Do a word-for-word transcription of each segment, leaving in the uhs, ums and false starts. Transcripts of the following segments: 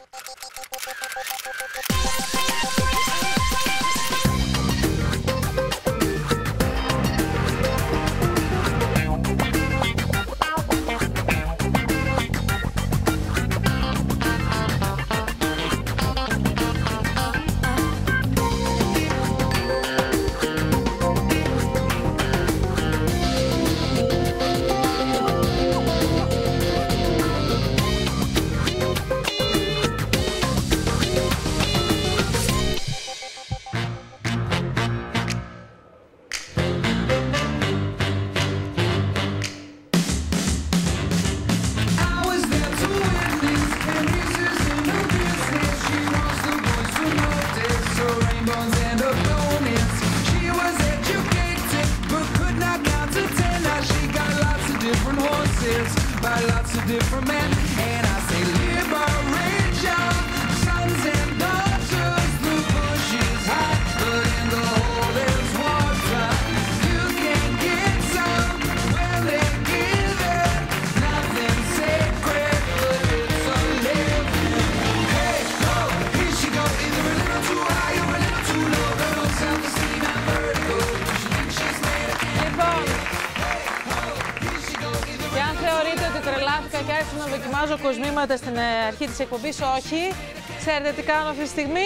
By lots of different men, and I say liberate your sons and daughters. The bush is hot, but in the hole there's water. You can get some when they give it. Nothing sacred, but it's a living. Hey, ho, here she goes, either a little too high or a little too low. Got no self-esteem and vertigo. She thinks she's made a candy. Θεωρείτε ότι τρελάθηκα και άρχισα να δοκιμάζω κοσμήματα στην αρχή της εκπομπής? Όχι. Ξέρετε τι κάνω αυτή τη στιγμή?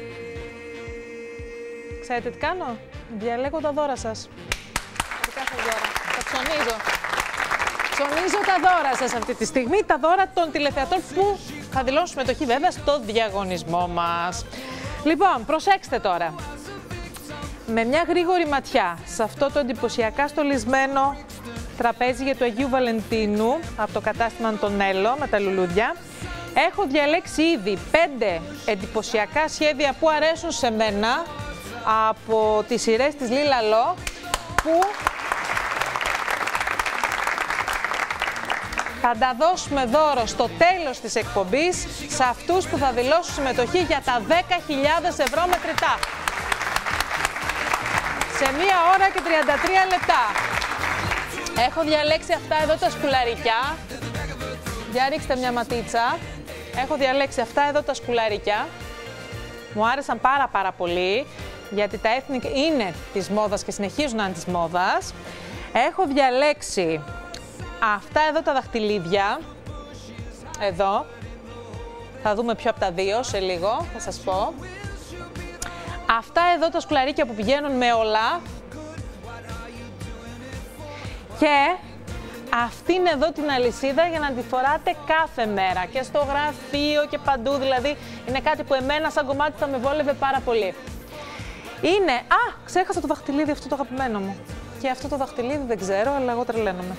Ξέρετε τι κάνω? Διαλέγω τα δώρα σας. Τι κάθε δώρα. Τα ψωνίζω. Ψωνίζω τα δώρα σας αυτή τη στιγμή. Τα δώρα των τηλεθεατών που θα δηλώσουν συμμετοχή βέβαια στο διαγωνισμό μας. Λοιπόν, προσέξτε τώρα. Με μια γρήγορη ματιά σε αυτό το εντυπωσιακά στολισμένο τραπέζι για του Αγίου Βαλεντίνου από το κατάστημα Αντωνέλο με τα λουλούδια, έχω διαλέξει ήδη πέντε εντυπωσιακά σχέδια που αρέσουν σε μένα από τις σειρές της Λίλα Λο, που θα τα δώσουμε δώρο στο τέλος της εκπομπής σε αυτούς που θα δηλώσουν συμμετοχή για τα δέκα χιλιάδες ευρώ μετρητά. Σε μία ώρα και τριάντα τρία λεπτά. Έχω διαλέξει αυτά εδώ τα σκουλαρικιά. Για ρίξτε μια ματίτσα. Έχω διαλέξει αυτά εδώ τα σκουλαρικιά. Μου άρεσαν πάρα πάρα πολύ, γιατί τα ethnic είναι της μόδας και συνεχίζουν να είναι της μόδας. Έχω διαλέξει αυτά εδώ τα δαχτυλίδια. Εδώ. Θα δούμε ποιο από τα δύο σε λίγο, θα σας πω. Αυτά εδώ τα σκουλαρίκια που πηγαίνουν με όλα. Και αυτήν εδώ την αλυσίδα για να τη φοράτε κάθε μέρα και στο γραφείο και παντού, δηλαδή είναι κάτι που εμένα σαν κομμάτι θα με βόλευε πάρα πολύ. Είναι, α, ξέχασα το δαχτυλίδι αυτό το αγαπημένο μου. Και αυτό το δαχτυλίδι δεν ξέρω, αλλά εγώ τρελαίνομαι.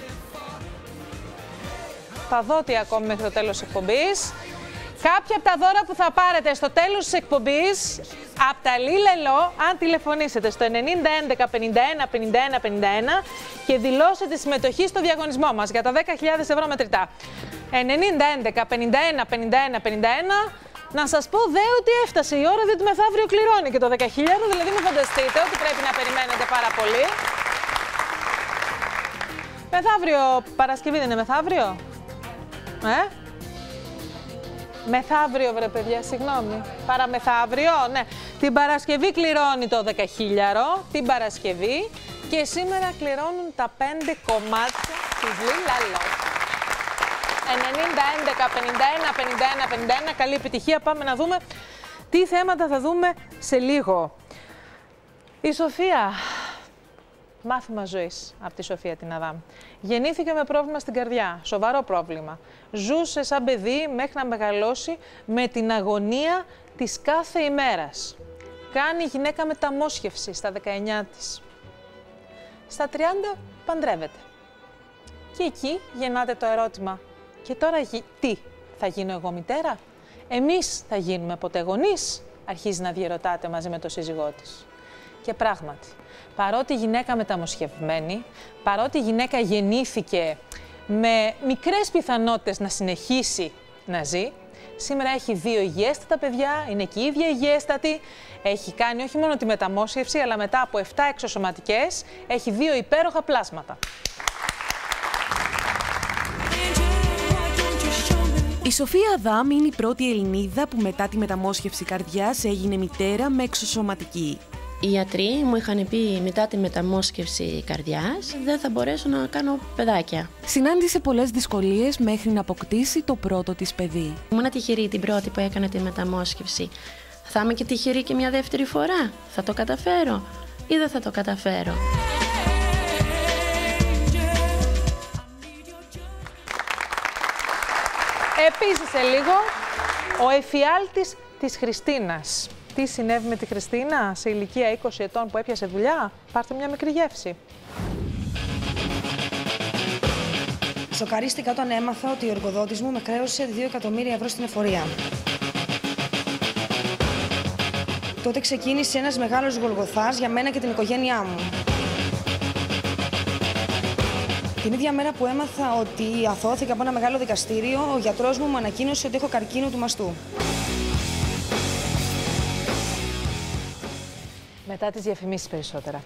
Θα δω τι ακόμη μέχρι το τέλος της εκπομπής. Κάποια από τα δώρα που θα πάρετε στο τέλος της εκπομπής από τα Λίλα Λο, αν τηλεφωνήσετε στο ενενήντα έντεκα πενήντα ένα πενήντα ένα πενήντα ένα και δηλώσετε συμμετοχή στο διαγωνισμό μας για τα δέκα χιλιάδες ευρώ μετρητά. ενενήντα έντεκα πενήντα ένα πενήντα ένα πενήντα ένα. Να σας πω δε ότι έφτασε η ώρα, διότι μεθαύριο κληρώνει και το δέκα χιλιάδες, δηλαδή μην φανταστείτε ότι πρέπει να περιμένετε πάρα πολύ. Μεθαύριο, Παρασκευή δεν είναι μεθαύριο? Ε? Μεθαύριο βρε παιδιά, συγγνώμη. Παραμεθαύριο, ναι. Την Παρασκευή κληρώνει το δέκα χιλιάδες, την Παρασκευή, και σήμερα κληρώνουν τα πέντε κομμάτια της Λίλα Λο. ενενήντα έντεκα πενήντα ένα πενήντα ένα πενήντα ένα, καλή επιτυχία. Πάμε να δούμε τι θέματα θα δούμε σε λίγο. Η Σοφία, μάθημα ζωής από τη Σοφία την Αδάμ. Γεννήθηκε με πρόβλημα στην καρδιά, σοβαρό πρόβλημα. Ζούσε σαν παιδί μέχρι να μεγαλώσει με την αγωνία της κάθε ημέρας. Κάνει γυναίκα μεταμόσχευση στα δεκαεννιά της. Στα τριάντα παντρεύεται. Και εκεί γεννάται το ερώτημα, και τώρα τι, θα γίνω εγώ μητέρα? Εμείς θα γίνουμε ποτέ γονείς? Αρχίζει να διερωτάται μαζί με τον σύζυγό της. Και πράγματι, παρότι η γυναίκα μεταμοσχευμένη, παρότι η γυναίκα γεννήθηκε με μικρές πιθανότητες να συνεχίσει να ζει, σήμερα έχει δύο υγιέστατα παιδιά, είναι και η ίδια υγιέστατη, έχει κάνει όχι μόνο τη μεταμόσχευση, αλλά μετά από επτά εξωσωματικές, έχει δύο υπέροχα πλάσματα. Η Σοφία Αδάμ είναι η πρώτη Ελληνίδα που μετά τη μεταμόσχευση καρδιάς έγινε μητέρα με εξωσωματική. Οι γιατροί μου είχαν πει μετά τη μεταμόσχευση καρδιάς δεν θα μπορέσω να κάνω παιδάκια. Συνάντησε πολλές δυσκολίες μέχρι να αποκτήσει το πρώτο της παιδί. Ήμουν τυχερή την πρώτη που έκανε τη μεταμόσχευση. Θα είμαι και τυχερή και μια δεύτερη φορά. Θα το καταφέρω ή δεν θα το καταφέρω. Επίσης σε λίγο, ο εφιάλτης της Χριστίνας. Τι συνέβη με τη Χριστίνα σε ηλικία είκοσι ετών που έπιασε δουλειά? Πάρτε μια μικρή γεύση. Σοκαρίστηκα όταν έμαθα ότι ο εργοδότης μου με χρέωσε δύο εκατομμύρια ευρώ στην εφορία. Τότε ξεκίνησε ένας μεγάλος γολγοθάς για μένα και την οικογένειά μου. Την ίδια μέρα που έμαθα ότι αθώθηκα από ένα μεγάλο δικαστήριο, ο γιατρός μου μου ανακοίνωσε ότι έχω καρκίνο του μαστού. Μετά τις διαφημίσεις περισσότερα.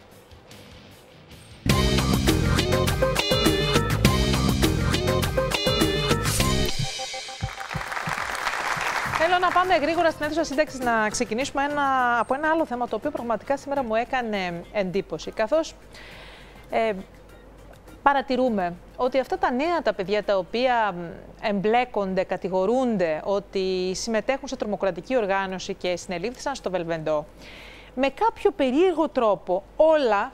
Θέλω να πάμε γρήγορα στην αίθουσα σύνταξης να ξεκινήσουμε ένα, από ένα άλλο θέμα το οποίο πραγματικά σήμερα μου έκανε εντύπωση. Καθώς ε, παρατηρούμε ότι αυτά τα νέα τα παιδιά τα οποία εμπλέκονται, κατηγορούνται ότι συμμετέχουν σε τρομοκρατική οργάνωση και συνελήφθησαν στο Βελβεντό, με κάποιο περίεργο τρόπο όλα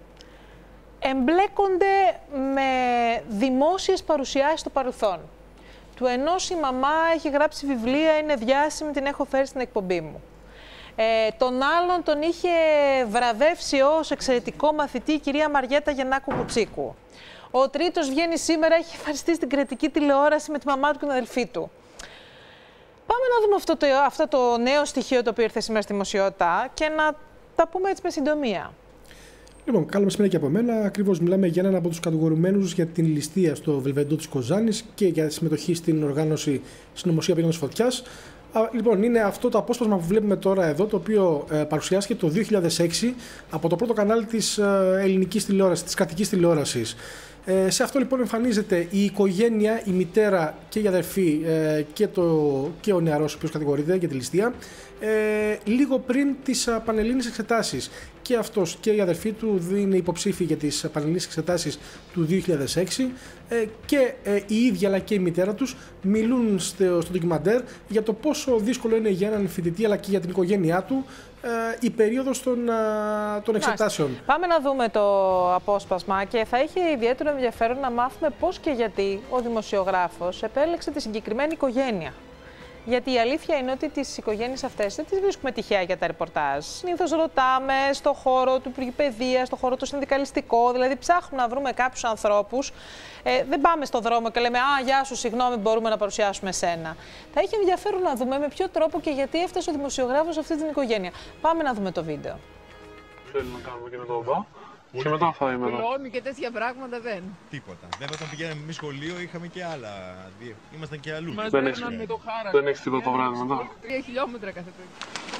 εμπλέκονται με δημόσιες παρουσιάσεις στο παρελθόν. Του ενός η μαμά έχει γράψει βιβλία, είναι διάσημη, την έχω φέρει στην εκπομπή μου. Ε, τον άλλον τον είχε βραβεύσει ως εξαιρετικό μαθητή η κυρία Μαριέτα Γεννάκου Κουτσίκου. Ο τρίτος βγαίνει σήμερα, έχει ευχαριστήσει στην κρατική τηλεόραση με τη μαμά του και την αδελφή του. Πάμε να δούμε αυτό το, αυτό το νέο στοιχείο το οποίο ήρθε σήμερα στη δημοσιότητα και να τα πούμε έτσι με συντομία. Λοιπόν, καλό μεσημέρι και από μένα. Ακριβώς μιλάμε για έναν από τους κατηγορουμένους για την ληστεία στο Βελβεντό της Κοζάνης και για συμμετοχή στην οργάνωση συνωμοσία πυρήνας φωτιάς. Λοιπόν, είναι αυτό το απόσπασμα που βλέπουμε τώρα εδώ, το οποίο ε, παρουσιάστηκε το δύο χιλιάδες έξι από το πρώτο κανάλι της ε, ελληνικής τηλεόρασης, της κρατικής τηλεόρασης. Ε, σε αυτό λοιπόν εμφανίζεται η οικογένεια, η μητέρα και η αδερφή ε, και, το, και ο νεαρός ο οποίος κατηγορείται για τη ληστεία, ε, λίγο πριν τις uh, πανελλήνιες εξετάσεις. Και αυτός και η αδερφή του είναι υποψήφοι για τις πανελλήνιες εξετάσεις του δύο χιλιάδες έξι ε, και ε, η ίδια αλλά και η μητέρα τους μιλούν στο, στο ντοκιμαντέρ για το πόσο δύσκολο είναι για έναν φοιτητή αλλά και για την οικογένειά του ε, η περίοδος των, ε, των εξετάσεων. Πάμε να δούμε το απόσπασμα και θα είχε ιδιαίτερο ενδιαφέρον να μάθουμε πώς και γιατί ο δημοσιογράφος επέλεξε τη συγκεκριμένη οικογένεια. Γιατί η αλήθεια είναι ότι τις οικογένειες αυτές δεν τις βρίσκουμε τυχαία για τα ρεπορτάζ. Συνήθως ρωτάμε στο χώρο του Υπουργείου Παιδείας, στο χώρο του συνδικαλιστικό, δηλαδή ψάχνουμε να βρούμε κάποιους ανθρώπους. Ε, δεν πάμε στον δρόμο και λέμε «Α, γεια σου, συγγνώμη, μπορούμε να παρουσιάσουμε σένα». Θα είχε ενδιαφέρον να δούμε με ποιο τρόπο και γιατί έφτασε ο δημοσιογράφος σε αυτή την οικογένεια. Πάμε να δούμε το βίντεο. Θέλει να κάνουμε και με το μπα. Και μετά θα είμαι εδώ. Κλώνει και τέτοια πράγματα δεν. Τίποτα. Βέβαια, όταν πηγαίναμε εμείς σχολείο είχαμε και άλλα. Ήμασταν και αλλού. Μας δεν έχεις με το χάρα. Δεν έχεις τίποτα το βράδυ μετά. Τρία χιλιόμετρα κάθε πρωί.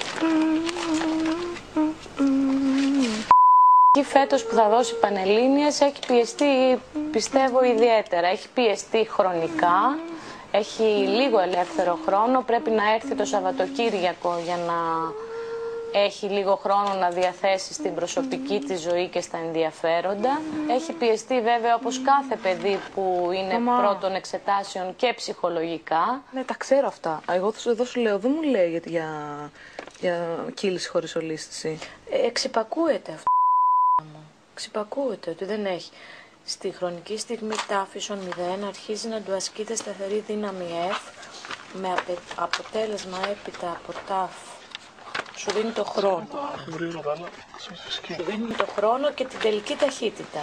Η φέτος που θα δώσει Πανελλήνιες έχει πιεστεί, πιστεύω, ιδιαίτερα. Έχει πιεστεί χρονικά. Έχει λίγο ελεύθερο χρόνο. Πρέπει να έρθει το Σαββατοκύριακο για να έχει λίγο χρόνο να διαθέσει στην προσωπική της ζωή και στα ενδιαφέροντα. Έχει πιεστεί βέβαια όπως κάθε παιδί που είναι Μαμά. πρώτων εξετάσεων και ψυχολογικά. Ναι, τα ξέρω αυτά. Εγώ εδώ σου λέω, δεν μου λέει γιατί για, για κύληση χωρίς ολίσθηση. Ε, εξυπακούεται αυτό μου. Εξυπακούεται ότι δεν έχει. Στη χρονική στιγμή τάφισον μηδέν αρχίζει να του ασκείται σταθερή δύναμη F με αποτέλεσμα έπειτα από τάφ. Σου δίνει το χρόνο. Σου δίνει το χρόνο και την τελική ταχύτητα.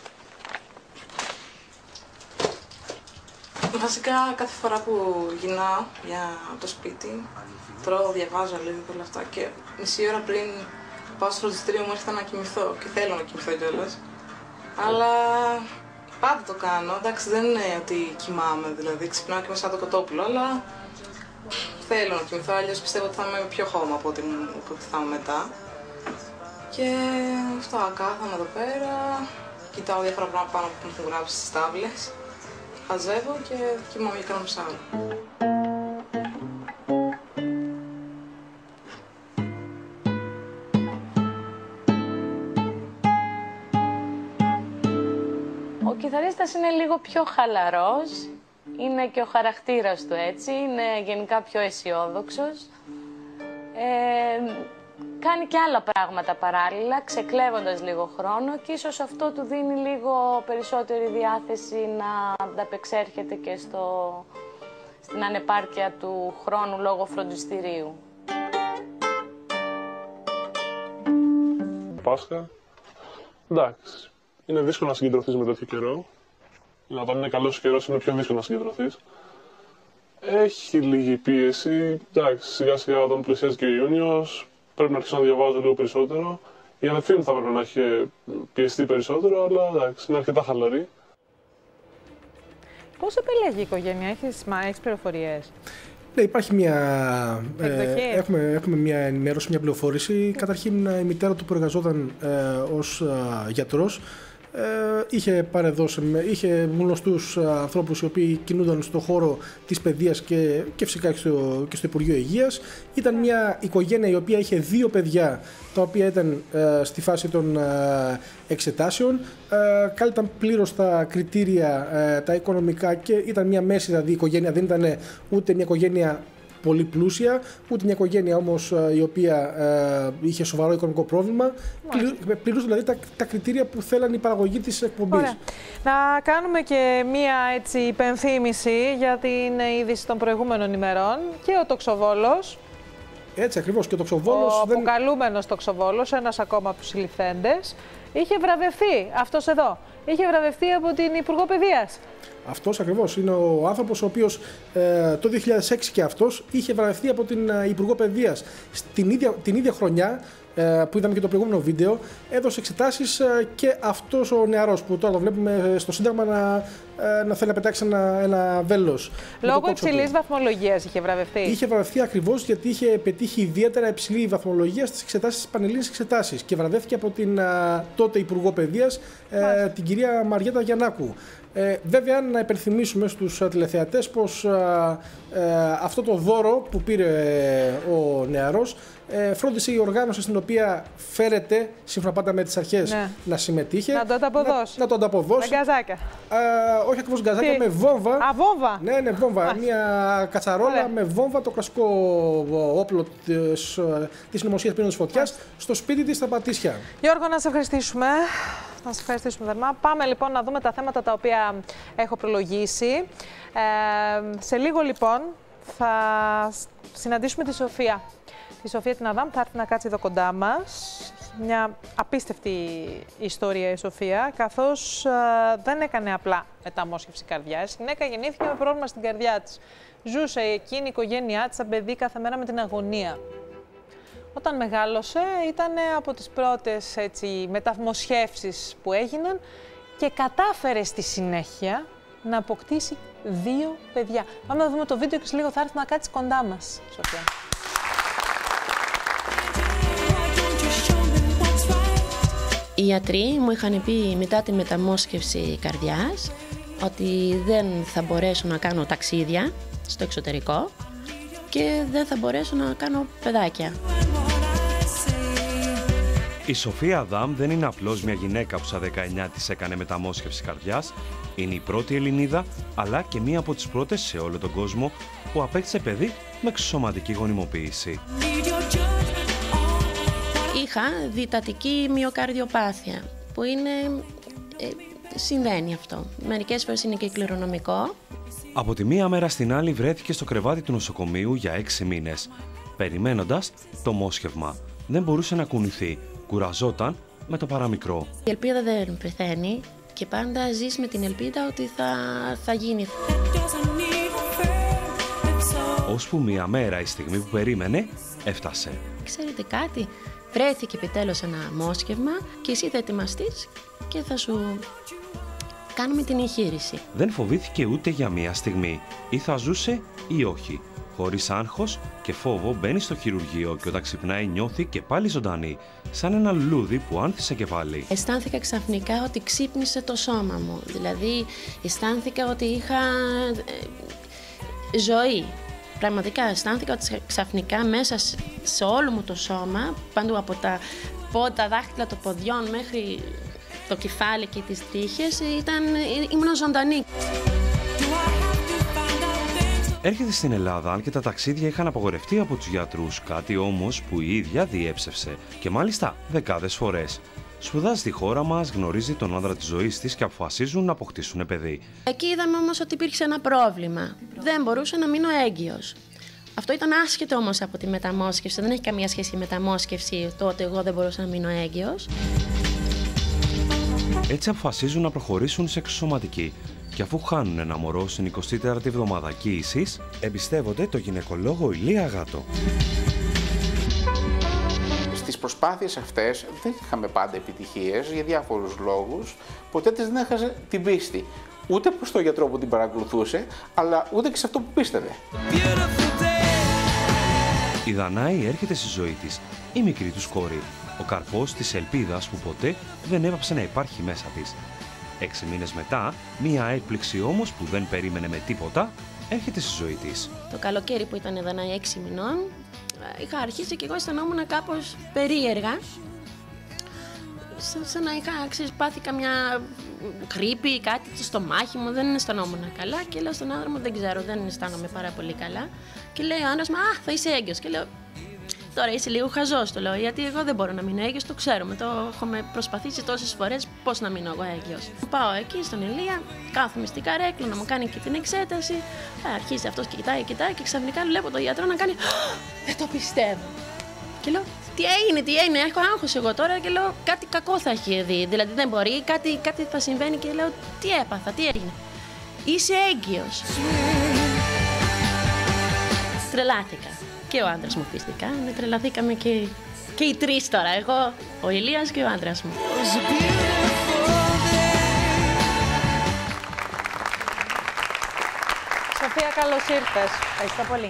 Βασικά κάθε φορά που γυρνάω για το σπίτι, τρώω, διαβάζω λίγο και όλα αυτά και μισή ώρα πριν πάω στο φροντιστήριο μου έρχεται να κοιμηθώ και θέλω να κοιμηθώ κιόλας. Αλλά πάντα το κάνω, εντάξει δεν είναι ότι κοιμάμαι δηλαδή, ξυπνάω και είμαι σαν το κοτόπουλο, αλλά θέλω να κοιμηθώ, αλλιώς πιστεύω ότι θα είμαι πιο χώμα από ό,τι θα είμαι μετά. Και αυτά, κάθομαι εδώ πέρα, κοιτάω διάφορα πράγματα πάνω που μου έχουν γράψει στις τάβλες, χαζεύω και κοιμάμαι για κανένα ψάχνω. κιθαρίστας είναι λίγο πιο χαλαρός, είναι και ο χαρακτήρας του έτσι, είναι γενικά πιο αισιόδοξος. Ε, κάνει και άλλα πράγματα παράλληλα, ξεκλέβοντας λίγο χρόνο και ίσως αυτό του δίνει λίγο περισσότερη διάθεση να ανταπεξέρχεται και στο, στην ανεπάρκεια του χρόνου λόγω φροντιστηρίου. Πάσχα. Εντάξει. Είναι δύσκολο να συγκεντρωθείς με τέτοιο καιρό. Όταν είναι καλός καιρός είναι πιο δύσκολο να συγκεντρωθείς. Έχει λίγη πίεση. Εντάξει, σιγά σιγά όταν πλησιάζει και ο Ιούνιος πρέπει να αρχίσω να διαβάζω λίγο περισσότερο. Η αδερφή μου θα πρέπει να έχει πιεστεί περισσότερο, αλλά εντάξει, είναι αρκετά χαλαρή. Πώς επιλέγει η οικογένεια, έχεις, μα, έχεις πληροφορίες? Ναι, υπάρχει μια. Ε, έχουμε, έχουμε μια ενημέρωση, μια πληροφόρηση. Καταρχήν, η μητέρα του που εργαζόταν ε, ως ε, γιατρός ε, είχε παρεδώσει, είχε γνωστούς ανθρώπους οι οποίοι κινούνταν στον χώρο της παιδείας και, και φυσικά και στο, και στο Υπουργείο Υγείας. Ήταν μια οικογένεια η οποία είχε δύο παιδιά τα οποία ήταν ε, στη φάση των ε, εξετάσεων. Ε, κάλυπταν πλήρως τα κριτήρια, ε, τα οικονομικά και ήταν μια μέση δηλαδή οικογένεια, δεν ήταν ούτε μια οικογένεια πολύ πλούσια, ούτε μια οικογένεια όμως η οποία ε, είχε σοβαρό οικονομικό πρόβλημα. Πληρούσαν δηλαδή τα, τα κριτήρια που θέλαν η παραγωγή της εκπομπής. Ωραία. Να κάνουμε και μία έτσι υπενθύμηση για την είδηση των προηγούμενων ημερών και ο τοξοβόλος. Έτσι ακριβώς, και ο τοξοβόλος. Ο δεν... αποκαλούμενος τοξοβόλος, ένας ακόμα από τους συλληφθέντες, είχε βραβευτεί, αυτός εδώ, είχε βραβευτεί από την Υπουργό Παιδείας. Αυτός ακριβώς είναι ο άνθρωπος ο οποίος ε, το δύο χιλιάδες έξι και αυτός είχε βραβευτεί από την ε, Υπουργό Παιδείας. Την ίδια, την ίδια χρονιά ε, που είδαμε και το προηγούμενο βίντεο, έδωσε εξετάσεις ε, και αυτός ο νεαρός που τώρα το βλέπουμε στο Σύνταγμα να, ε, να θέλει να πετάξει ένα, ένα βέλος. Λόγω υψηλής βαθμολογίας είχε βραβευτεί. Είχε βραβευτεί ακριβώς γιατί είχε πετύχει ιδιαίτερα υψηλή βαθμολογία στις εξετάσεις, στις πανελλήνιες εξετάσεις και βραβεύτηκε από την ε, τότε Υπουργό Παιδείας, ε, την κυρία Μαριέτα Γιαννάκου. Ε, βέβαια, να υπενθυμίσουμε στους τηλεθεατές πως ε, ε, αυτό το δώρο που πήρε ε, ο νεαρός ε, φρόντισε η οργάνωση στην οποία φέρεται, σύμφωνα πάντα με τις αρχές, ναι, να συμμετείχε. Να το ανταποδώσει. Να, να το ανταποδώσει. Με γκαζάκια. Ε, όχι ακριβώς γκαζάκια, Τι? με βόμβα. Α, βόμβα. Ναι, ναι, βόμβα. Α. Μια κατσαρόλα. Ωραία. Με βόμβα, το κλασικό όπλο της, της νομοσίας πυρήνων της φωτιάς, στο σπίτι της στα Πατήσια. Γιώργο, να σε ευχαριστήσουμε. Να σε ευχαριστήσουμε θερμά. Πάμε λοιπόν να δούμε τα θέματα τα οποία έχω προλογίσει. Ε, σε λίγο λοιπόν θα συναντήσουμε τη Σοφία. Η Σοφία την Αδάμ θα έρθει να κάτσει εδώ κοντά μας. Μια απίστευτη ιστορία η Σοφία, καθώς ε, δεν έκανε απλά μεταμόσχευση καρδιάς. Η γυναίκα γεννήθηκε με πρόβλημα στην καρδιά της. Ζούσε εκείνη η οικογένειά της σαν παιδί κάθε μέρα με την αγωνία. Όταν μεγάλωσε ήταν από τις πρώτες έτσι, μεταμοσχεύσεις που έγιναν και κατάφερε στη συνέχεια να αποκτήσει δύο παιδιά. Πάμε να δούμε το βίντεο και σε λίγο θα έρθει να κάτσει κοντά μας, Σοφία. Οι γιατροί μου είχαν πει μετά τη μεταμόσχευση καρδιάς ότι δεν θα μπορέσω να κάνω ταξίδια στο εξωτερικό και δεν θα μπορέσω να κάνω παιδάκια. Η Σοφία Αδάμ δεν είναι απλώς μια γυναίκα που στα δεκαεννιά της έκανε μεταμόσχευση καρδιάς. Είναι η πρώτη Ελληνίδα, αλλά και μία από τις πρώτες σε όλο τον κόσμο που απέκτησε παιδί με εξωσωματική γονιμοποίηση. Είχα διτατική μυοκαρδιοπάθεια, που είναι... Ε, συμβαίνει αυτό. Μερικές φορές είναι και κληρονομικό. Από τη μία μέρα στην άλλη βρέθηκε στο κρεβάτι του νοσοκομείου για έξι μήνες, περιμένοντας το μόσχευμα. Δεν μπορούσε να κουνηθεί, κουραζόταν με το παραμικρό. Η ελπίδα δεν πεθαίνει και πάντα ζεις με την ελπίδα ότι θα, θα γίνει. Ώσπου μία μέρα η στιγμή που περίμενε έφτασε. Ξέρετε κάτι, βρέθηκε επιτέλους ένα μόσχευμα και εσύ θα ετοιμαστείς και θα σου κάνουμε την εγχείρηση. Δεν φοβήθηκε ούτε για μία στιγμή, ή θα ζούσε ή όχι. Χωρίς άγχος και φόβο μπαίνει στο χειρουργείο και όταν ξυπνάει νιώθει και πάλι ζωντανή, σαν ένα λουλούδι που άνθησε και πάλι. Αισθάνθηκα ξαφνικά ότι ξύπνησε το σώμα μου, δηλαδή αισθάνθηκα ότι είχα ε, ζωή. Πραγματικά αισθάνθηκα ότι ξαφνικά μέσα σε όλο μου το σώμα, παντού από τα, τα δάχτυλα των ποδιών μέχρι το κεφάλι και τις τρίχες, ήταν, ήμουν ζωντανή. Έρχεται στην Ελλάδα, αν και τα ταξίδια είχαν απαγορευτεί από τους γιατρούς, κάτι όμως που η ίδια διέψευσε και μάλιστα δεκάδες φορές. Σπουδάζει στη χώρα μας, γνωρίζει τον άντρα της ζωής της και αποφασίζουν να αποκτήσουν παιδί. Εκεί είδαμε όμως ότι υπήρξε ένα πρόβλημα. Δεν μπορούσα να μείνω έγκυος. Αυτό ήταν άσχετο όμως από τη μεταμόσχευση. Δεν έχει καμία σχέση με μεταμόσχευση το ότι εγώ δεν μπορούσα να μείνω έγκυος. Έτσι αποφασίζουν να προχωρήσουν σε εξωσωματική. Και αφού χάνουν ένα μωρό στην εικοστή τέταρτη εβδομάδα κύησης, εμπιστεύονται το γυναικολόγο Ηλία Γάτο. Στις προσπάθειες αυτές δεν είχαμε πάντα επιτυχίες για διάφορους λόγους. Ποτέ της δεν έχασε την πίστη. Ούτε προς τον γιατρό που την παρακολουθούσε, αλλά ούτε και σε αυτό που πίστευε. Η Δανάη έρχεται στη ζωή της, η μικρή τους κόρη. Ο καρπός της ελπίδας που ποτέ δεν έπαψε να υπάρχει μέσα της. Έξι μήνες μετά, μία έκπληξη όμως που δεν περίμενε με τίποτα, έρχεται στη ζωή της. Το καλοκαίρι που ήταν η Δανάη έξι μηνών, είχα αρχίσει και εγώ αισθανόμουν κάπως περίεργα. Σαν, σαν να είχα ξέρεις, πάθει καμιά γρίπη, κάτι στο στομάχι μου, δεν αισθανόμουν καλά. Και λέω στον άντρα μου, δεν ξέρω, δεν αισθάνομαι πάρα πολύ καλά. Και λέει ο άντρας μου, α, θα είσαι έγκυος. Και λέω, τώρα είσαι λίγο χαζός, το λέω, γιατί εγώ δεν μπορώ να μείνω έγκυος, το ξέρουμε. Το έχουμε προσπαθήσει τόσες φορές, πώς να μείνω εγώ έγκυος. Πάω εκεί στον Ηλία, κάθομαι στην καρέκλα να μου κάνει και την εξέταση. Αρχίζει αυτός και κοιτάει, κοιτάει και ξαφνικά βλέπω τον γιατρό να κάνει, δεν το πιστεύω. Και λέω, τι έγινε, τι έγινε, έχω άγχος εγώ τώρα και λέω κάτι κακό θα έχει δει. Δηλαδή δεν μπορεί, κάτι, κάτι θα συμβαίνει και λέω τι έπαθα, τι έγινε. Είσαι έγκυος. Τρελάθηκα. Και ο άντρας μου φυσικά, με τρελαθήκαμε και, και οι τρεις τώρα. Εγώ, ο Ηλίας και ο άντρας μου. Σοφία, καλώς ήρθες. Ευχαριστώ πολύ.